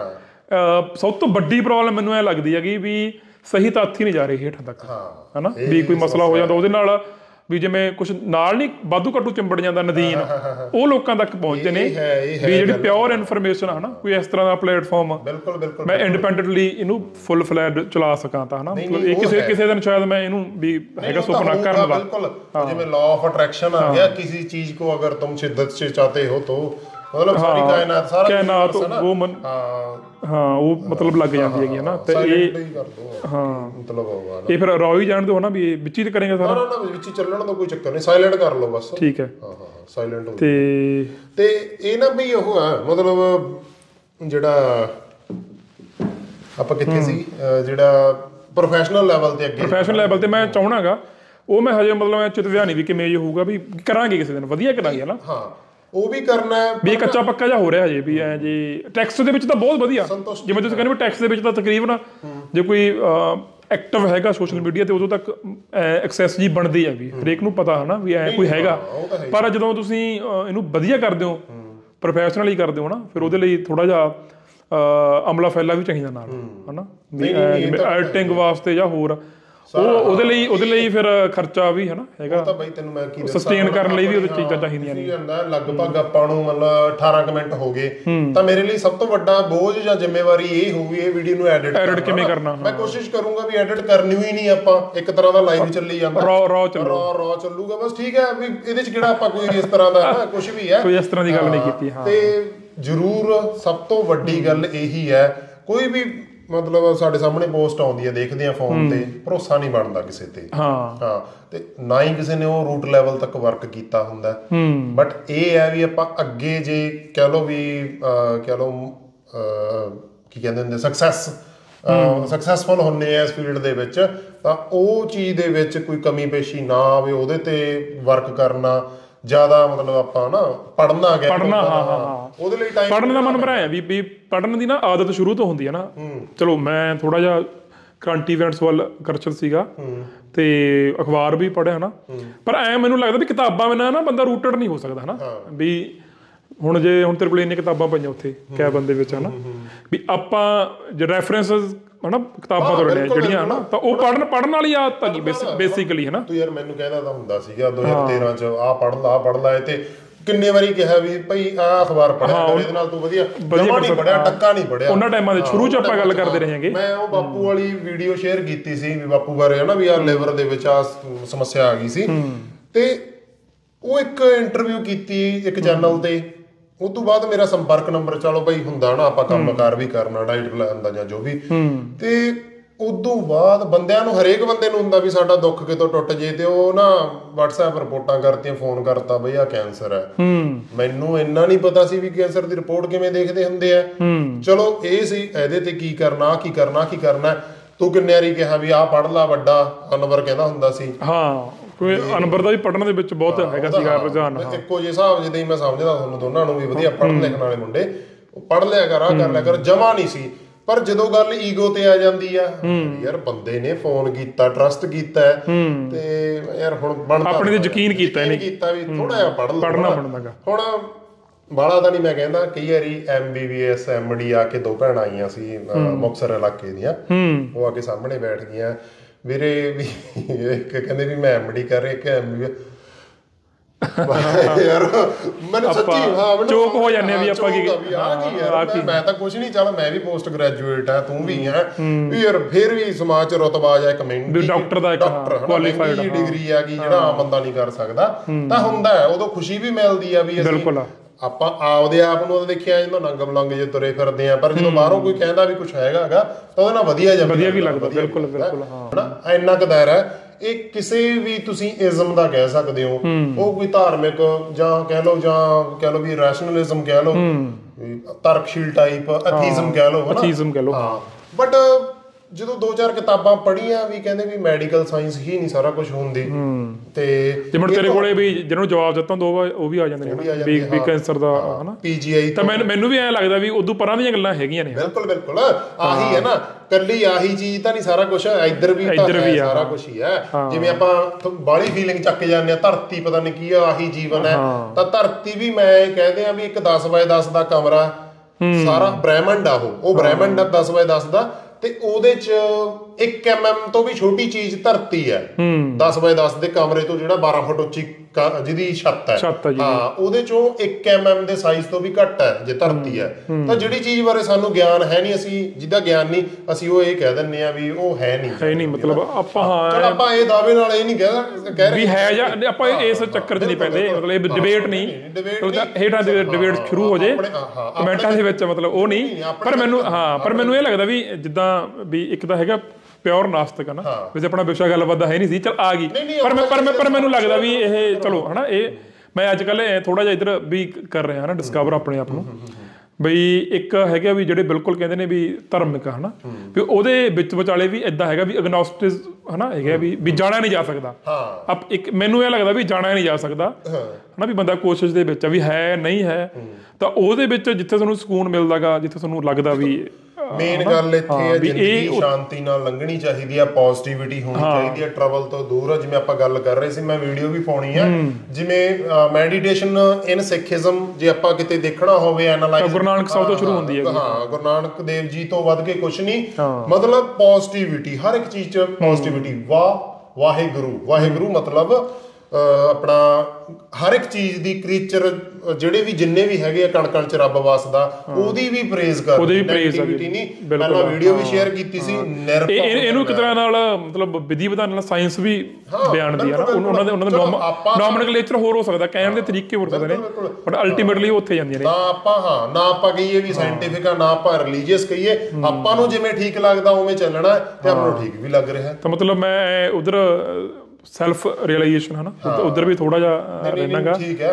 ਸਭ ਤੋਂ ਵੱਡੀ ਪ੍ਰੋਬਲਮ ਮੈਨੂੰ ਇਹ ਲੱਗਦੀ ਹੈਗੀ ਵੀ ਸਹੀ ਤੱਥ ਹੀ ਨਹੀਂ ਜਾ ਰਹੇ ਹੇਠਾਂ ਤੱਕ ਹਨਾ ਵੀ ਕੋਈ ਮਸਲਾ ਹੋ ਜਾਂਦਾ ਉਹਦੇ ਨਾਲ ਵੀ ਜਿਵੇਂ ਕੁਛ ਨਾਲ ਨਹੀਂ ਵਾਧੂ ਘੱਟੂ ਚਿੰਬੜ ਜਾਂਦਾ ਨਦੀਨ ਉਹ ਲੋਕਾਂ ਤੱਕ ਪਹੁੰਚਦੇ ਨੇ ਵੀ ਜਿਹੜੀ ਪਿਓਰ ਇਨਫੋਰਮੇਸ਼ਨ ਆ ਹਨਾ ਕੋਈ ਇਸ ਤਰ੍ਹਾਂ ਦਾ ਪਲੇਟਫਾਰਮ ਬਿਲਕੁਲ ਮੈਂ ਇੰਡੀਪੈਂਡੈਂਟਲੀ ਇਹਨੂੰ ਫੁੱਲ ਫਲੈਡ ਚਲਾ ਸਕਾਂ ਤਾਂ ਹਨਾ ਮਤਲਬ ਇਹ ਕਿਸੇ ਦਿਨ ਸ਼ਾਇਦ ਮੈਂ ਇਹਨੂੰ ਵੀ ਹੈਗਾ ਸੁਪਨਾ ਕਰਨ ਦਾ ਬਿਲਕੁਲ ਜਿਵੇਂ ਲਾਅ ਆਫ ਅਟਰੈਕਸ਼ਨ ਆ ਗਿਆ ਕਿਸੇ ਚੀਜ਼ को अगर तुम शिद्दत से चाहते हो तो मतलब सारी कायनात सारा वो ਹਾਂ ਉਹ ਮਤਲਬ ਲੱਗ ਜਾਂਦੀ ਹੈਗੀ ਨਾ ਤੇ ਇਹ ਹਾਂ ਮਤਲਬ ਹੋਗਾ ਇਹ ਫਿਰ ਰੌ ਹੀ ਜਾਣਦੇ ਹੋ ਨਾ ਵੀ ਇਹ ਵਿੱਚ ਹੀ ਕਰੇਗਾ ਸਾਰਾ ਨਾ ਵਿੱਚ ਹੀ ਚੱਲਣ ਦਾ ਕੋਈ ਚੱਕਰ ਨਹੀਂ ਸਾਇਲੈਂਟ ਕਰ ਲਓ ਬਸ ਠੀਕ ਹੈ ਹਾਂ ਸਾਇਲੈਂਟ ਹੋ ਤੇ ਇਹ ਨਾ ਵੀ ਉਹ ਆ ਮਤਲਬ ਜਿਹੜਾ ਆਪਾਂ ਕਿੱਥੇ ਸੀ ਜਿਹੜਾ ਪ੍ਰੋਫੈਸ਼ਨਲ ਲੈਵਲ ਤੇ ਅੱਗੇ ਪ੍ਰੋਫੈਸ਼ਨਲ ਲੈਵਲ ਤੇ ਮੈਂ ਚਾਹਣਾਗਾ ਉਹ ਮੈਂ ਹਜੇ ਮਤਲਬ ਮੈਂ ਚਿਤਵਿਆ ਨਹੀਂ ਵੀ ਕਿਵੇਂ ਇਹ ਹੋਊਗਾ ਵੀ ਕਰਾਂਗੇ ਕਿਸੇ ਦਿਨ ਵਧੀਆ ਕਰਾਂਗੇ ਨਾ ਹਾਂ ਉਹ ਵੀ ਕਰਨਾ ਹੈ ਵੀ ਕੱਚਾ ਪੱਕਾ ਜਿਹਾ ਹੋ ਰਿਹਾ ਹਜੇ ਵੀ ਐ ਜੀ ਟੈਕਸਟ ਦੇ ਵਿੱਚ ਤਾਂ ਬਹੁਤ ਵਧੀਆ ਜਿਵੇਂ ਤੁਸੀਂ ਕਹਿੰਦੇ ਵੀ ਟੈਕਸਟ ਦੇ ਵਿੱਚ ਤਾਂ ਤਕਰੀਬਨ ਜੇ ਕੋਈ ਐਕਟਿਵ ਹੈਗਾ ਸੋਸ਼ਲ ਮੀਡੀਆ ਤੇ ਉਦੋਂ ਤੱਕ ਐਕਸੈਸ ਜੀ ਬਣਦੀ ਹੈ ਵੀ ਹਰੇਕ ਨੂੰ ਪਤਾ ਹਨਾ ਵੀ ਐ ਕੋਈ ਹੈਗਾ ਪਰ ਜਦੋਂ ਤੁਸੀਂ ਇਹਨੂੰ ਵਧੀਆ ਕਰਦੇ ਹੋ ਪ੍ਰੋਫੈਸ਼ਨਲੀ ਕਰਦੇ ਹੋ ਨਾ ਫਿਰ ਉਹਦੇ ਲਈ ਥੋੜਾ ਜਿਹਾ ਅਮਲਾ ਫੈਲਾ ਵੀ ਚਾਹੀਦਾ ਨਾਲ ਹਨਾ ਜਿਵੇਂ ਐਡੀਟਿੰਗ ਵਾਸਤੇ ਜਾਂ ਹੋਰ ਉਹਦੇ ਲਈ ਫਿਰ ਖਰਚਾ ਵੀ ਹਨਾ ਹੈਗਾ ਤਾਂ ਬਾਈ ਤੈਨੂੰ ਮੈਂ ਕੀ ਦੱਸਾਂ ਸਸਟੇਨ ਕਰਨ ਲਈ ਵੀ ਉਹਦੇ ਚੀਜ਼ਾਂ ਚਾਹੀਦੀਆਂ ਨੇ ਲਗਭਗ ਆਪਾਂ ਨੂੰ ਮਤਲਬ 18 ਕਮੈਂਟ ਹੋ ਗਏ ਤਾਂ ਮੇਰੇ ਲਈ ਸਭ ਤੋਂ ਵੱਡਾ ਬੋਝ ਜਾਂ ਜ਼ਿੰਮੇਵਾਰੀ ਇਹ ਹੋਊਗੀ ਇਹ ਵੀਡੀਓ ਨੂੰ ਐਡਿਟ ਕਿਵੇਂ ਕਰਨਾ ਮੈਂ ਕੋਸ਼ਿਸ਼ ਕਰੂੰਗਾ ਵੀ ਐਡਿਟ ਕਰਨੀ ਹੀ ਨਹੀਂ ਆਪਾਂ ਇੱਕ ਤਰ੍ਹਾਂ ਦਾ ਲਾਈਵ ਚੱਲੀ ਜਾਂਦਾ ਰॉ ਚੱਲੂਗਾ ਬਸ ਠੀਕ ਹੈ ਵੀ ਇਹਦੇ ਚ ਕਿਹੜਾ ਆਪਾਂ ਕੋਈ ਇਸ ਤਰ੍ਹਾਂ ਦਾ ਕੁਝ ਵੀ ਹੈ ਕੋਈ ਇਸ ਤਰ੍ਹਾਂ ਦੀ ਗੱਲ ਨਹੀਂ ਕੀਤੀ ਹਾਂ ਤੇ ਜ਼ਰੂਰ ਸਭ ਤੋਂ ਵੱਡੀ ਗੱਲ ਇਹੀ ਹੈ ਕੋਈ ਵੀ ਮਤਲਬ ਸਾਡੇ ਸਾਹਮਣੇ ਪੋਸਟ ਆਉਂਦੀ ਹੈ ਦੇਖਦੇ ਆ ਫੋਨ ਤੇ ਭਰੋਸਾ ਨਹੀਂ ਬਣਦਾ ਕਿਸੇ ਤੇ ਹਾਂ ਤੇ ਨਾ ਹੀ ਕਿਸੇ ਨੇ ਉਹ ਰੂਟ ਲੈਵਲ ਤੱਕ ਵਰਕ ਕੀਤਾ ਹੁੰਦਾ ਬਟ ਇਹ ਹੈ ਵੀ ਆਪਾਂ ਅੱਗੇ ਜੇ ਕਹਿ ਲਓ ਵੀ ਕਹਿ ਲਓ ਕੀ ਕਹਿੰਦੇ ਹੁੰਦੇ ਸਕਸੈਸਫੁਲ ਹੁੰਨੇ ਆ ਇਸ ਫੀਲਡ ਦੇ ਵਿੱਚ ਤਾਂ ਉਹ ਚੀਜ਼ ਦੇ ਵਿੱਚ ਕੋਈ ਕਮੀ ਪੇਸ਼ੀ ਨਾ ਆਵੇ ਉਹਦੇ ਤੇ ਵਰਕ ਕਰਨਾ ਜ਼ਿਆਦਾ ਮਤਲਬ ਆਪਾਂ ਨਾ ਪੜ੍ਹਨਾ ਉਹਦੇ ਲਈ ਟਾਈਮ ਪੜ੍ਹਨ ਦਾ ਮਨ ਬਣਾਇਆ ਵੀ ਪੜ੍ਹਨ ਦੀ ਨਾ ਆਦਤ ਸ਼ੁਰੂ ਤੋਂ ਹੁੰਦੀ ਹੈ ਨਾ ਚਲੋ ਮੈਂ ਥੋੜਾ ਜਿਹਾ ਕਰੰਟ ਇਵੈਂਟਸ ਵੱਲ ਆਕਰਸ਼ਿਤ ਸੀਗਾ ਤੇ ਅਖਬਾਰ ਵੀ ਪੜ੍ਹਿਆ ਨਾ ਪਰ ਐ ਮੈਨੂੰ ਲੱਗਦਾ ਵੀ ਕਿਤਾਬਾਂ ਬਿਨਾਂ ਨਾ ਬੰਦਾ ਰੂਟਡ ਨਹੀਂ ਹੋ ਸਕਦਾ ਹਨਾ ਵੀ ਹੁਣ ਜੇ ਹੁਣ ਤੇਰੇ ਕੋਲ ਇੰਨੀਆਂ ਕਿਤਾਬਾਂ ਪਈਆਂ ਉੱਥੇ ਕੈਬਨ ਦੇ ਵਿੱਚ ਹਨਾ ਵੀ ਆਪਾਂ ਜੇ ਰੈਫਰੈਂਸਸ ਹਨਾ ਕਿਤਾਬਾਂ ਤੋਂ ਲੈਣੀਆਂ ਜਿਹੜੀਆਂ ਹਨਾ ਤਾਂ ਉਹ ਪੜਨ ਵਾਲੀ ਆਦਤ ਹੈਗੀ ਬੇਸਿਕਲੀ ਹਨਾ। ਤੂੰ ਯਾਰ ਮੈਨੂੰ ਕਹਿੰਦਾ ਤਾਂ ਹੁੰਦਾ ਸੀਗਾ 2013 ਚ ਆਹ ਪੜ੍ਹ ਲਾ ਤੇ ਕਿੰਨੇ ਵਾਰੀ ਕਿਹਾ ਵੀ ਭਾਈ ਆਹ ਅਖਬਾਰ ਪੜ੍ਹਿਆ ਇਹਦੇ ਨਾਲ ਤੂੰ ਵਧੀਆ ਨਹੀਂ ਪੜਿਆ, ਟੱਕਾ ਨਹੀਂ ਪੜਿਆ। ਉਹਨਾਂ ਟਾਈਮਾਂ ਦੇ ਸ਼ੁਰੂ ਚ ਆਪਾਂ ਗੱਲ ਕਰਦੇ ਰਹੇ ਹਾਂਗੇ। ਮੈਂ ਉਹ ਬਾਪੂ ਵਾਲੀ ਵੀਡੀਓ ਸ਼ੇਅਰ ਕੀਤੀ ਸੀ ਵੀ ਬਾਪੂ ਬਾਰੇ ਹਨਾ ਵੀ ਆਹ ਲਿਵਰ ਦੇ ਵਿੱਚ ਆ ਸਮੱਸਿਆ ਆ ਗਈ ਸੀ ਤੇ ਉਹ ਇੱਕ ਇੰਟਰਵਿਊ ਕੀਤੀ ਇੱਕ ਚੈਨਲ ਤੇ। ਉਹ ਤੋਂ ਬਾਅਦ ਮੇਰਾ ਸੰਪਰਕ ਨੰਬਰ ਚਲੋ ਬਈ ਹੁੰਦਾ ਨਾ ਆਪਾਂ ਕੰਮਕਾਰ ਵੀ ਕਰਨਾ ਡਾਈਟ ਲੈਂਦਾ ਜਾਂ ਜੋ ਵੀ ਤੇ ਉਦੋਂ ਬਾਅਦ ਬੰਦਿਆਂ ਨੂੰ ਹਰੇਕ ਬੰਦੇ ਨੂੰ ਹੁੰਦਾ ਵੀ ਸਾਡਾ ਦੁੱਖ ਕਿਤੋਂ ਟੁੱਟ ਜੇ ਤੇ ਉਹ ਨਾ WhatsApp ਰਿਪੋਰਟਾਂ ਕਰਤੀਆਂ, ਫੋਨ ਕਰਤਾ ਬਈ ਆ ਕੈਂਸਰ ਹੈ। ਮੈਨੂੰ ਇੰਨਾ ਨਹੀਂ ਪਤਾ ਸੀ ਵੀ ਕੈਂਸਰ ਦੀ ਰਿਪੋਰਟ ਕਿਵੇਂ ਦੇਖਦੇ ਹੁੰਦੇ ਆ। ਚਲੋ ਇਹ ਸੀ ਇਹਦੇ ਤੇ ਕੀ ਕਰਨਾ ਕੀ ਕਰਨਾ। ਤੂੰ ਕਿੰਨੇ ਵਾਰੀ ਕਿਹਾ ਵੀ ਆਹ ਪੜ੍ਹ ਲਾ, ਵੱਡਾ ਅਨਵਰ ਕਹਿੰਦਾ ਹੁੰਦਾ ਸੀ। ਕੋਈ ਅਨਵਰ ਦਾ ਵੀ ਪੜ੍ਹਨ ਦੇ ਵਿੱਚ ਬਹੁਤ ਹੈਗਾ ਸੀਗਾ ਰੁਝਾਨ। ਇੱਕੋ ਜਿਹੇ ਹਿਸਾਬ ਜਿੱਦਾਂ ਹੀ ਮੈਂ ਸਮਝਦਾ ਤੁਹਾਨੂੰ ਦੋਨਾਂ ਨੂੰ ਵੀ ਵਧੀਆ ਪੜ੍ਹਨ ਲਿਖਣ ਵਾਲੇ ਮੁੰਡੇ ਪੜ੍ਹ ਲਿਆ ਕਰ, ਆਹ ਕਰ ਲਿਆ ਕਰ, ਜਮਾ ਨਹੀਂ ਸੀ। ਪਰ ਜਦੋਂ ਗੱਲ ਈਗੋ ਤੇ ਆ ਜਾਂਦੀ ਆ ਯਾਰ ਬੰਦੇ ਨੇ ਫੋਨ ਕੀਤਾ, ਟਰਸਟ ਕੀਤਾ ਤੇ ਯਾਰ ਹੁਣ ਬਣਦਾ ਆਪਣੇ ਤੇ ਯਕੀਨ ਕੀਤਾ ਵੀ ਥੋੜਾ ਜਿਹਾ ਪੜ੍ਹਨਾ ਬਣਦਾਗਾ। ਹੁਣ ਬਾਲਾ ਤਾਂ ਨਹੀਂ ਮੈਂ ਕਹਿੰਦਾ, ਕਈ ਵਾਰੀ MBBS MD ਆ ਕੇ 2 ਭੈਣਾਂ ਆਈਆਂ ਸੀ ਮੁਕਤਸਰ ਇਲਾਕੇ ਦੀਆਂ, ਉਹ ਆ ਕੇ ਸਾਹਮਣੇ ਬੈਠ ਗਈਆਂ ਵੀਰੇ ਵੀ ਇੱਕ ਕਹਿੰਦੇ ਵੀ ਮੈਂ MD ਕਰ ਰਿਹਾ, ਇੱਕ MBBS ਯਾਰ ਮੈਨੂੰ ਸੱਚੀ ਮੈਨੂੰ ਚੋਕ ਹੋ ਜਾਂਦੇ ਵੀ ਆਪਾਂ ਕੀ ਮੈਂ ਤਾਂ ਕੁਛ ਨਹੀਂ, ਚੱਲ ਮੈਂ ਵੀ ਪੋਸਟ ਗ੍ਰੈਜੂਏਟ ਆ, ਤੂੰ ਵੀ ਹੈ ਵੀ ਯਾਰ ਫਿਰ ਵੀ ਸਮਾਜ ਚ ਰੁਤਬਾ ਜਾਂ ਇੱਕ ਮਹਿੰਗੀ ਡਾਕਟਰ ਡਿਗਰੀ ਆ ਗਈ ਜਿਹੜਾ ਆਮ ਬੰਦਾ ਨਹੀਂ ਕਰ ਸਕਦਾ। ਤਾਂ ਹੁੰਦਾ ਉਦੋਂ ਖੁਸ਼ੀ ਵੀ ਮਿਲਦੀ ਆ ਵੀ ਅਸੀਂ ਆਪਾਂ ਆਪਦੇ ਆਪ ਨੂੰ ਦੇਖਿਆ ਜਦੋਂ ਨੰਗ ਮਲੰਗ ਜੇ ਤੁਰੇ ਫਿਰਦੇ ਆ, ਪਰ ਜਦੋਂ ਬਾਹਰੋਂ ਕੋਈ ਕਹਿੰਦਾ ਵੀ ਕੁਛ ਹੈਗਾ ਤਾਂ ਉਹਦੇ ਨਾਲ ਵਧੀਆ ਵੀ ਲੱਗਦਾ। ਬਿਲਕੁਲ ਹਾਂ ਇੰਨਾ ਕੁ ਦਾਇਰਾ ਇਹ ਕਿਸੇ ਵੀ ਤੁਸੀਂ ਇਜ਼ਮ ਦਾ ਕਹਿ ਸਕਦੇ ਹੋ, ਉਹ ਕੋਈ ਧਾਰਮਿਕ ਜਾਂ ਕਹਿ ਲਓ ਵੀ ਰੈਸ਼ਨਲਿਜ਼ਮ ਕਹਿ ਲਓ, ਤਰਕਸ਼ੀਲ ਟਾਈਪ ਐਥੀਜ਼ਮ ਕਹਿ ਲਓ ਹਾਂ। ਬਟ ਜਦੋਂ 2-4 ਕਿਤਾਬਾਂ ਪੜ੍ਹੀਆਂ ਵੀ ਕਹਿੰਦੇ ਵੀ ਮੈਡੀਕਲ ਸਾਇੰਸ ਹੀ ਨਹੀਂ ਸਾਰਾ ਕੁਝ ਹੁੰਦੀ ਤੇ ਜਿਵੇਂ ਤੇਰੇ ਕੋਲੇ ਵੀ ਜਿਹਨਾਂ ਨੂੰ ਜਵਾਬ ਦਿੱਤਾ ਉਹ ਵੀ ਆ ਜਾਂਦੇ ਨੇ ਵੀ ਕੈਂਸਰ ਦਾ ਹਨਾ PGI। ਤਾਂ ਮੈਨੂੰ ਵੀ ਐਂ ਲੱਗਦਾ ਵੀ ਉਦੋਂ ਪਰਾਂ ਦੀਆਂ ਗੱਲਾਂ ਹੈਗੀਆਂ ਨੇ। ਬਿਲਕੁਲ ਆਹੀ ਹੈ ਨਾ, ਕੱਲੀ ਆਹੀ ਚੀਜ਼ ਤਾਂ ਨਹੀਂ ਸਾਰਾ ਕੁਝ, ਇੱਧਰ ਵੀ ਸਾਰਾ ਕੁਝ ਹੀ ਹੈ। ਜਿਵੇਂ ਆਪਾਂ ਬਾਹਲੀ ਫੀਲਿੰਗ ਚੱਕ ਜਾਂਦੇ ਆ ਧਰਤੀ ਪਤਾ ਨਹੀਂ ਕੀ ਆ, ਆਹੀ ਜੀਵਨ ਹੈ, ਤਾਂ ਧਰਤੀ ਵੀ ਮੈਂ ਕਹਿੰਦੇ ਆ ਵੀ ਇੱਕ 10x10 ਦਾ ਕਮਰਾ ਸਾਰਾ ਬ੍ਰਹਿਮੰਡ ਆ, ਉਹ ਬ੍ਰਹਿਮੰਡ ਆ 10x10 ਦਾ ਤੇ ਉਹਦੇ ਚ 1 mm ਤੋਂ ਵੀ ਛੋਟੀ ਚੀਜ਼ ਧਰਤੀ ਹੈ। 10x10 ਦੇ ਕਮਰੇ ਤੋਂ ਜਿਹੜਾ 12 ਫੁੱਟ ਉੱਚੀ ਜਿਹਦੀ ਛੱਤ ਹੈ ਹਾਂ, ਉਹਦੇ ਚੋਂ 1 mm ਦੇ ਸਾਈਜ਼ ਤੋਂ ਵੀ ਘੱਟ ਹੈ ਜੇ ਧਰਤੀ ਹੈ। ਤਾਂ ਜਿਹੜੀ ਚੀਜ਼ ਬਾਰੇ ਸਾਨੂੰ ਗਿਆਨ ਹੈ ਨਹੀਂ, ਅਸੀਂ ਜਿਹਦਾ ਗਿਆਨ ਨਹੀਂ, ਅਸੀਂ ਉਹ ਇਹ ਕਹਿ ਦਿੰਦੇ ਆ ਵੀ ਉਹ ਹੈ ਨਹੀਂ। ਮਤਲਬ ਆਪਾਂ ਇਹ ਦਾਅਵੇ ਨਾਲ ਇਹ ਨਹੀਂ ਕਹਿ ਰਹੇ ਹੈ ਜਾਂ ਆਪਾਂ ਇਸ ਚੱਕਰ 'ਚ ਨਹੀਂ ਪੈਂਦੇ। ਮਤਲਬ ਇਹ ਡਿਬੇਟ ਨਹੀਂ, ਹੇਠਾਂ ਦੀ ਡਿਬੇਟ ਸ਼ੁਰੂ ਹੋ ਜੇ ਕਮੈਂਟਾਂ ਦੇ ਵਿੱਚ, ਮਤਲਬ ਉਹ ਨਹੀਂ। ਪਰ ਮੈਨੂੰ ਇਹ ਲੱਗਦਾ ਵੀ ਜਿੱਦਾਂ ਵੀ ਇੱਕ ਤਾਂ ਹੈਗਾ ਪਿਓਰ ਨਾਸਤਕ ਨਾ, ਵੈਸੇ ਆਪਣਾ ਵਿਸ਼ਾ ਗੱਲਬਾਤ ਦਾ ਹੈ ਨਹੀਂ ਸੀ, ਚੱਲ ਆ ਗਈ। ਪਰ ਮੈਨੂੰ ਲੱਗਦਾ ਵੀ ਇਹ ਚਲੋ ਹਨਾ, ਇਹ ਮੈਂ ਅੱਜ ਕੱਲ ਥੋੜਾ ਜਿਹਾ ਇੱਧਰ ਵੀ ਕਰ ਰਿਹਾ ਹਨਾ ਡਿਸਕਵਰ ਆਪਣੇ ਆਪ ਨੂੰ ਬਈ ਇੱਕ ਹੈਗਾ ਵੀ ਜਿਹੜੇ ਬਿਲਕੁਲ ਕਹਿੰਦੇ ਨੇ ਵੀ ਧਾਰਮਿਕ ਹਨਾ, ਵੀ ਉਹਦੇ ਵਿੱਚ ਵਿਚਾਲੇ ਵੀ ਏਦਾਂ ਹੈਗਾ ਵੀ ਅਗਨੋਸਟਿਕ ਹਨਾ ਹੈਗਾ ਵੀ ਜਾਣਿਆ ਨਹੀਂ ਜਾ ਸਕਦਾ। ਇੱਕ ਮੈਨੂੰ ਇਹ ਲੱਗਦਾ ਵੀ ਜਾਣਿਆ ਨਹੀਂ ਜਾ ਸਕਦਾ ਹਨਾ, ਵੀ ਬੰਦਾ ਕੋਸ਼ਿਸ਼ ਦੇ ਵਿੱਚ ਵੀ ਹੈ ਨਹੀਂ ਹੈ, ਤਾਂ ਉਹਦੇ ਵਿੱਚ ਜਿੱਥੇ ਤੁਹਾਨੂੰ ਸਕੂਨ ਮਿਲਦਾਗਾ, ਜਿੱਥੇ ਤੁਹਾਨੂੰ ਲੱਗਦਾ ਵੀ ਮੇਨ ਗੱਲ ਇੱਥੇ ਹੈ ਜ਼ਿੰਦਗੀ ਸ਼ਾਂਤੀ ਨਾਲ ਲੰਘਣੀ ਚਾਹੀਦੀ ਆ, ਪੋਜ਼ਿਟਿਵਿਟੀ ਹੋਣੀ ਚਾਹੀਦੀ ਆ, ਟਰਬਲ ਤੋਂ ਦੂਰ ਆ। ਜਿਵੇਂ ਆਪਾਂ ਗੱਲ ਕਰ ਰਹੇ ਸੀ, ਮੈਂ ਵੀਡੀਓ ਵੀ ਪਾਉਣੀ ਆ, ਜਿਵੇਂ ਮੈਡੀਟੇਸ਼ਨ ਇਨ ਸਿੱਖੀਜ਼ਮ ਜੇ ਆਪਾਂ ਕਿਤੇ ਦੇਖਣਾ ਹੋਵੇ ਐਨਾਲਾਈਜ਼, ਗੁਰੂ ਨਾਨਕ ਸਾਹਿਬ ਤੋਂ ਸ਼ੁਰੂ ਹੁੰਦੀ ਹੈ। ਹਾਂ, ਗੁਰੂ ਨਾਨਕ ਦੇਵ ਜੀ ਤੋਂ ਵੱਧ ਕੇ ਕੁਛ ਨਹੀਂ, ਮਤਲਬ ਪੋਜ਼ਿਟਿਵਿਟੀ, ਹਰ ਇੱਕ ਚੀਜ਼ 'ਚ ਪੋਜ਼ਿਟਿਵਿਟੀ। ਵਾਹਿਗੁਰੂ ਮਤਲਬ ਆਪਣਾ ਹਰ ਇੱਕ ਚੀਜ਼ ਦੀ ਕ੍ਰੀਚਰ ਜਿਹੜੇ ਵੀ ਜਿੰਨੇ ਵੀ ਹੈਗੇ ਆ ਕਣ ਚ ਰੱਬ ਵਸਦਾ, ਉਹਦੀ ਵੀ ਪ੍ਰੇਜ਼ ਕਰ, ਉਹਦੀ ਵੀ ਪ੍ਰੇਜ਼ ਨਹੀਂ। ਪਹਿਲਾਂ ਵੀਡੀਓ ਵੀ ਸ਼ੇਅਰ ਕੀਤੀ ਸੀ, ਇਹਨੂੰ ਇੱਕ ਤਰ੍ਹਾਂ ਨਾਲ ਮਤਲਬ ਵਿਧੀ ਵਿਧਾਨ ਨਾਲ ਸਾਇੰਸ ਵੀ ਬਿਆਨ ਦੀ ਆ ਨਾ, ਉਹਨਾਂ ਦਾ ਨੋਮਨਕਲੇਚਰ ਹੋਰ ਹੋ ਸਕਦਾ, ਕਹਿਣ ਦੇ ਤਰੀਕੇ ਹੋ ਸਕਦੇ ਨੇ, ਬਟ ਅਲਟੀਮੇਟਲੀ ਉਹ ਉੱਥੇ ਜਾਂਦੀਆਂ ਨੇ। ਨਾ ਆਪਾਂ ਕਹੀਏ ਵੀ ਸਾਇੰਟਿਫਿਕ ਆ, ਨਾ ਆਪਾਂ ਰਿਲੀਜੀਅਸ ਕਹੀਏ, ਆਪਾਂ ਨੂੰ ਜਿਵੇਂ ਠੀਕ ਲੱਗਦਾ ਉਵੇਂ ਚੱਲਣਾ ਤੇ ਆਪਾਂ ਨੂੰ ਠੀਕ ਵੀ ਲੱਗ ਰਿਹਾ। ਤਾਂ ਮਤਲਬ ਮੈਂ ਉਧਰ ਸੈਲਫ ਰਿਅਲਾਈਜੇਸ਼ਨ ਹਨਾ ਉਧਰ ਵੀ ਥੋੜਾ ਜਿਹਾ ਰਹਿਣਾਗਾ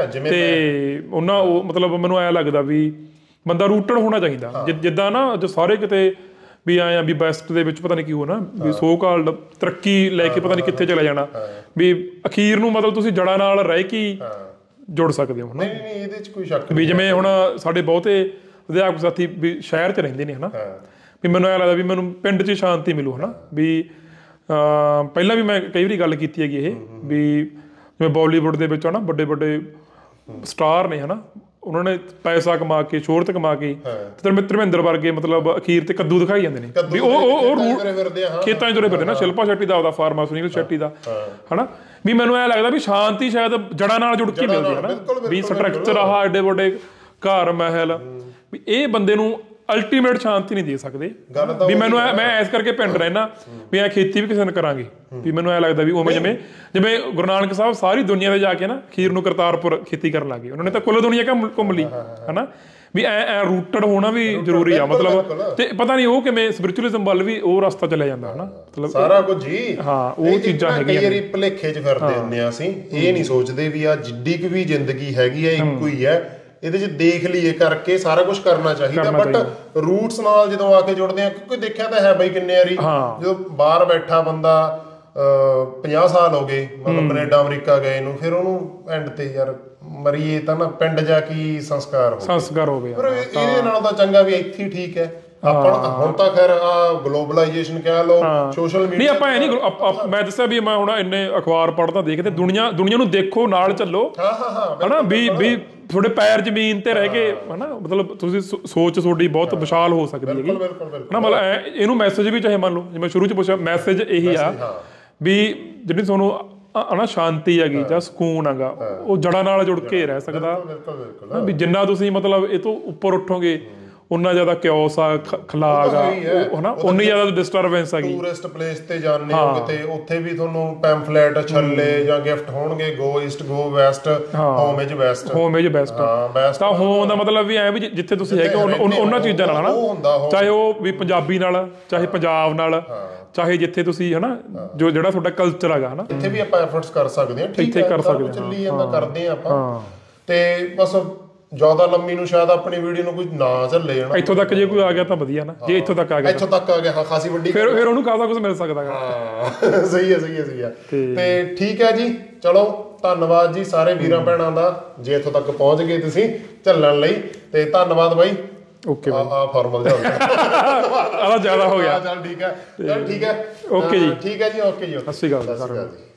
ਤੇ ਉਹਨਾਂ ਉਹ ਮਤਲਬ ਮੈਨੂੰ ਐਂ ਲੱਗਦਾ ਵੀ ਬੰਦਾ ਰੂਟਡ ਹੋਣਾ ਚਾਹੀਦਾ। ਜਿੱਦਾਂ ਨਾ ਜੋ ਸਾਰੇ ਕਿਤੇ ਵੀ ਆਏ ਆ ਵੀ ਬੈਸਟ ਦੇ ਵਿੱਚ ਪਤਾ ਨਹੀਂ ਕੀ ਹੋਣਾ, ਵੀ ਸੋ ਕਾਲਡ ਤਰੱਕੀ ਲੈ ਕੇ ਪਤਾ ਨਹੀਂ ਕਿੱਥੇ ਚਲਾ ਜਾਣਾ, ਵੀ ਅਖੀਰ ਨੂੰ ਮਤਲਬ ਤੁਸੀਂ ਜੜ੍ਹਾਂ ਨਾਲ ਰਹਿ ਕੇ ਜੁੜ ਸਕਦੇ ਹੋ ਹਨਾ। ਇਹਦੇ ਚ ਕੋਈ ਸ਼ੱਕ ਵੀ ਜਿਵੇਂ ਹੁਣ ਸਾਡੇ ਬਹੁਤੇ ਅਧਿਆਪਕ ਸਾਥੀ ਵੀ ਸ਼ਹਿਰ 'ਚ ਰਹਿੰਦੇ ਨੇ ਹਨਾ, ਵੀ ਮੈਨੂੰ ਐਂ ਲੱਗਦਾ ਵੀ ਮੈਨੂੰ ਪਿੰਡ 'ਚ ਸ਼ਾਂਤੀ ਮਿਲੂ ਹਨਾ। ਵੀ ਪਹਿਲਾਂ ਵੀ ਮੈਂ ਕਈ ਵਾਰੀ ਗੱਲ ਕੀਤੀ ਹੈਗੀ ਇਹ ਵੀ ਜਿਵੇਂ ਬਾਲੀਵੁੱਡ ਦੇ ਵਿੱਚ ਹਨਾ ਵੱਡੇ ਵੱਡੇ ਸਟਾਰ ਨੇ ਹਨਾ, ਉਹਨਾਂ ਨੇ ਪੈਸਾ ਕਮਾ ਕੇ ਸ਼ੋਹਰਤ ਕਮਾ ਕੇ ਧਰਮਿੰਦਰ ਵਰਗੇ ਮਤਲਬ ਅਖੀਰ ਤੇ ਕੱਦੂ ਦਿਖਾਈ ਜਾਂਦੇ ਨੇ ਵੀ ਉਹ ਖੇਤਾਂ 'ਚ ਤੁਰੇ ਫਿਰਦੇ ਨਾ। ਸ਼ਿਲਪਾ ਸ਼ੈੱਟੀ ਦਾ ਉਹਦਾ ਫਾਰਮਾ, ਸੁਨੀਲ ਸ਼ੈੱਟੀ ਦਾ, ਹਨਾ ਵੀ ਮੈਨੂੰ ਐ ਲੱਗਦਾ ਵੀ ਸ਼ਾਂਤੀ ਸ਼ਾਇਦ ਜੜ੍ਹਾਂ ਨਾਲ ਜੁੜ ਕੇ ਮਿਲਦੀ ਹੈ ਨਾ। ਵੀ ਸਟਰਕਚਰ ਆਹ ਐਡੇ ਵੱਡੇ ਘਰ ਮਹਿਲ ਵੀ ਇਹ ਬੰਦੇ ਨੂੰ ਅਲਟੀਮੇਟ ਸ਼ਾਂਤੀ ਨਹੀਂ ਦੇ ਸਕਦੇ ਵੀ ਮੈਨੂੰ ਮੈਂ ਇਸ ਕਰਕੇ ਪਿੰਡ ਰਹਿਣਾ ਵੀ ਐ ਖੇਤੀ ਵੀ ਕਿਸੇ ਨੇ ਕਰਾਂਗੇ ਵੀ ਮੈਨੂੰ ਐ ਲੱਗਦਾ ਵੀ ਉਵੇਂ ਜਿਵੇਂ ਗੁਰੂ ਨਾਨਕ ਸਾਹਿਬ ਸਾਰੀ ਦੁਨੀਆ ਤੇ ਜਾ ਕੇ ਨਾ ਅਖੀਰ ਨੂੰ ਕਰਤਾਰਪੁਰ ਖੇਤੀ ਕਰਨ ਲੱਗੇ। ਉਹਨਾਂ ਨੇ ਤਾਂ ਕੁੱਲ ਦੁਨੀਆ ਘੁੰਮ ਲਈ ਹਨਾ ਵੀ ਐ ਰੂਟਡ ਹੋਣਾ ਵੀ ਜ਼ਰੂਰੀ ਆ ਮਤਲਬ। ਤੇ ਪਤਾ ਨਹੀਂ ਉਹ ਕਿਵੇਂ ਸਪਿਰਿਚੁਅਲਿਜ਼ਮ ਵੱਲ ਵੀ ਉਹ ਰਸਤਾ ਚਲਿਆ ਜਾਂਦਾ ਹਨਾ ਮਤਲਬ ਸਾਰਾ ਕੁਝ ਜੀ। ਹਾਂ ਉਹ ਚੀਜ਼ਾਂ ਹੈਗੀਆਂ ਕਈ ਵਾਰੀ ਭੁਲੇਖੇ 'ਚ ਫਿਰਦੇ ਹੁੰਦੇ ਆ ਅਸੀਂ, ਇਹ ਨਹੀਂ ਸੋਚਦੇ ਵੀ ਆ ਜਿੱਡੀ ਕੁ ਵੀ ਜ਼ਿੰਦਗੀ ਹੈਗੀ ਆ ਇੱਕੋ ਹੀ ਹੈ, ਇਹਦੇ 'ਚ ਦੇਖ ਲਈਏ ਕਰਕੇ ਸਾਰਾ ਕੁਝ ਕਰਨਾ ਚਾਹੀਦਾ। ਬਟ ਰੂਟਸ ਨਾਲ ਜਦੋਂ ਆ ਕੇ ਜੁੜਦੇ ਆ, ਕਿਉਂਕਿ ਦੇਖਿਆ ਤਾਂ ਹੈ ਬਈ ਕਿੰਨੇ ਵਾਰੀ ਜਦੋਂ ਬਾਹਰ ਬੈਠਾ ਬੰਦਾ 50 ਸਾਲ ਹੋ ਗਏ ਮਤਲਬ ਕੈਨੇਡਾ ਅਮਰੀਕਾ ਗਏ ਨੂੰ, ਫਿਰ ਉਹਨੂੰ ਐਂਡ ਤੇ ਯਾਰ ਮਰੀਏ ਤਾਂ ਨਾ ਪਿੰਡ ਜਾ ਕੇ ਸੰਸਕਾਰ ਹੋ ਗਿਆ। ਪਰ ਇਹਦੇ ਨਾਲੋਂ ਤਾਂ ਚੰਗਾ ਵੀ ਇੱਥੇ ਹੀ ਠੀਕ ਹੈ। ਆਪਾਂ ਹੁਣ ਤਾਂ ਖੈਰ ਆ ਗਲੋਬਲਾਈਜੇਸ਼ਨ ਕਹਿ ਲਓ, ਸੋਸ਼ਲ ਮੀਡੀਆ ਨਹੀਂ ਆਪਾਂ ਇਹ ਨਹੀਂ ਮੈਂ ਦੱਸਿਆ ਵੀ ਮੈਂ ਹੁਣ ਇੰਨੇ ਅਖਬਾਰ ਪੜ੍ਹਦਾ ਦੇਖਦੇ ਦੁਨੀਆ ਨੂੰ ਦੇਖੋ ਨਾਲ ਚੱਲੋ ਹਨਾ ਵੀ ਤੁਹਾਡੇ ਪੈਰ ਜ਼ਮੀਨ ਤੇ ਰਹਿ ਕੇ ਹਨਾ ਮਤਲਬ ਤੁਸੀਂ ਸੋਚ ਤੁਹਾਡੀ ਬਹੁਤ ਵਿਸ਼ਾਲ ਹੋ ਸਕਦੀ ਹੈਗੀ ਹਨਾ। ਮਤਲਬ ਇਹਨੂੰ ਮੈਸੇਜ ਵੀ ਚਾਹੇ ਮੰਨ ਲਓ ਜਿਵੇਂ ਸ਼ੁਰੂ 'ਚ ਪੁੱਛਿਆ ਮੈਸੇਜ ਇਹੀ ਆ ਵੀ ਜਿਹੜੀ ਤੁਹਾਨੂੰ ਹਨਾ ਸ਼ਾਂਤੀ ਹੈਗੀ ਜਾਂ ਸਕੂਨ ਹੈਗਾ ਉਹ ਜੜ੍ਹਾਂ ਨਾਲ ਜੁੜ ਕੇ ਰਹਿ ਸਕਦਾ ਵੀ ਜਿੰਨਾ ਤੁਸੀਂ ਮਤਲਬ ਇਹ ਤੋਂ ਉੱਪਰ ਉੱਠੋਗੇ ਉਨਾ ਜ਼ਿਆਦਾ ਕਿਓਸ ਆ ਖਲਾਗ ਆ ਹਨਾ ਉਨੀ ਜ਼ਿਆਦਾ ਡਿਸਟਰਬੈਂਸ ਹੈਗੀ। ਟੂਰਿਸਟ ਪਲੇਸ ਤੇ ਜਾਂਦੇ ਹੋ ਕਿਤੇ ਉੱਥੇ ਵੀ ਤੁਹਾਨੂੰ ਪੈਂਫਲੇਟ ਛੱਲੇ ਜਾਂ ਗਿਫਟ ਹੋਣਗੇ, go east go west, home is best ਤਾਂ ਹੋਮ ਦਾ ਮਤਲਬ ਵੀ ਐ ਵੀ ਜਿੱਥੇ ਤੁਸੀਂ ਹੈਗੇ ਉਹਨਾਂ ਚੀਜ਼ਾਂ ਨਾਲ ਹਨਾ, ਚਾਹੇ ਉਹ ਵੀ ਪੰਜਾਬੀ ਨਾਲ ਚਾਹੇ ਪੰਜਾਬ ਨਾਲ ਚਾਹੇ ਜਿੱਥੇ ਤੁਸੀਂ ਹਨਾ ਜਿਹੜਾ ਤੁਹਾਡਾ ਕਲਚਰ ਹੈਗਾ ਹਨਾ ਇੱਥੇ ਵੀ ਆਪਾਂ ਐਫਰਟਸ ਕਰ ਸਕਦੇ ਹਾਂ। ਠੀਕ ਹੈ ਚੱਲੀ ਜਾਂਦਾ ਕਰਦੇ ਆ ਆਪਾਂ ਤੇ ਬਸ ਜ਼ਿਆਦਾ ਲੰਮੀ ਨੂੰ ਸ਼ਾਇਦ ਆਪਣੀ ਵੀਡੀਓ ਨੂੰ ਕੋਈ ਨਾ ਚੱਲੇ ਜਾਣਾ। ਇੱਥੋਂ ਤੱਕ ਜੇ ਕੋਈ ਆ ਗਿਆ ਤਾਂ ਵਧੀਆ ਨਾ, ਜੇ ਇੱਥੋਂ ਤੱਕ ਆ ਗਿਆ ਹਾਂ ਖਾਸੀ ਵੱਡੀ ਫਿਰ ਉਹਨੂੰ ਕਾਹਦਾ ਕੁਝ ਮਿਲ ਸਕਦਾ ਹਾਂ। ਸਹੀ ਹੈ ਤੇ ਠੀਕ ਹੈ ਜੀ। ਚਲੋ ਧੰਨਵਾਦ ਜੀ ਸਾਰੇ ਵੀਰਾਂ ਭੈਣਾਂ ਦਾ ਜੇ ਇੱਥੋਂ ਤੱਕ ਪਹੁੰਚ ਗਏ ਤੁਸੀਂ ਚੱਲਣ ਲਈ ਤੇ ਧੰਨਵਾਦ ਬਾਈ। ਓਕੇ ਆ ਫਾਰਮਲ ਜਿਹਾ ਜ਼ਿਆਦਾ ਹੋ ਗਿਆ। ਚੱਲ ਠੀਕ ਹੈ ਓਕੇ ਜੀ ਠੀਕ ਹੈ ਜੀ। ਓਕੇ ਜੀ ਸਤਿ ਸ਼੍ਰੀ ਅਕਾਲ।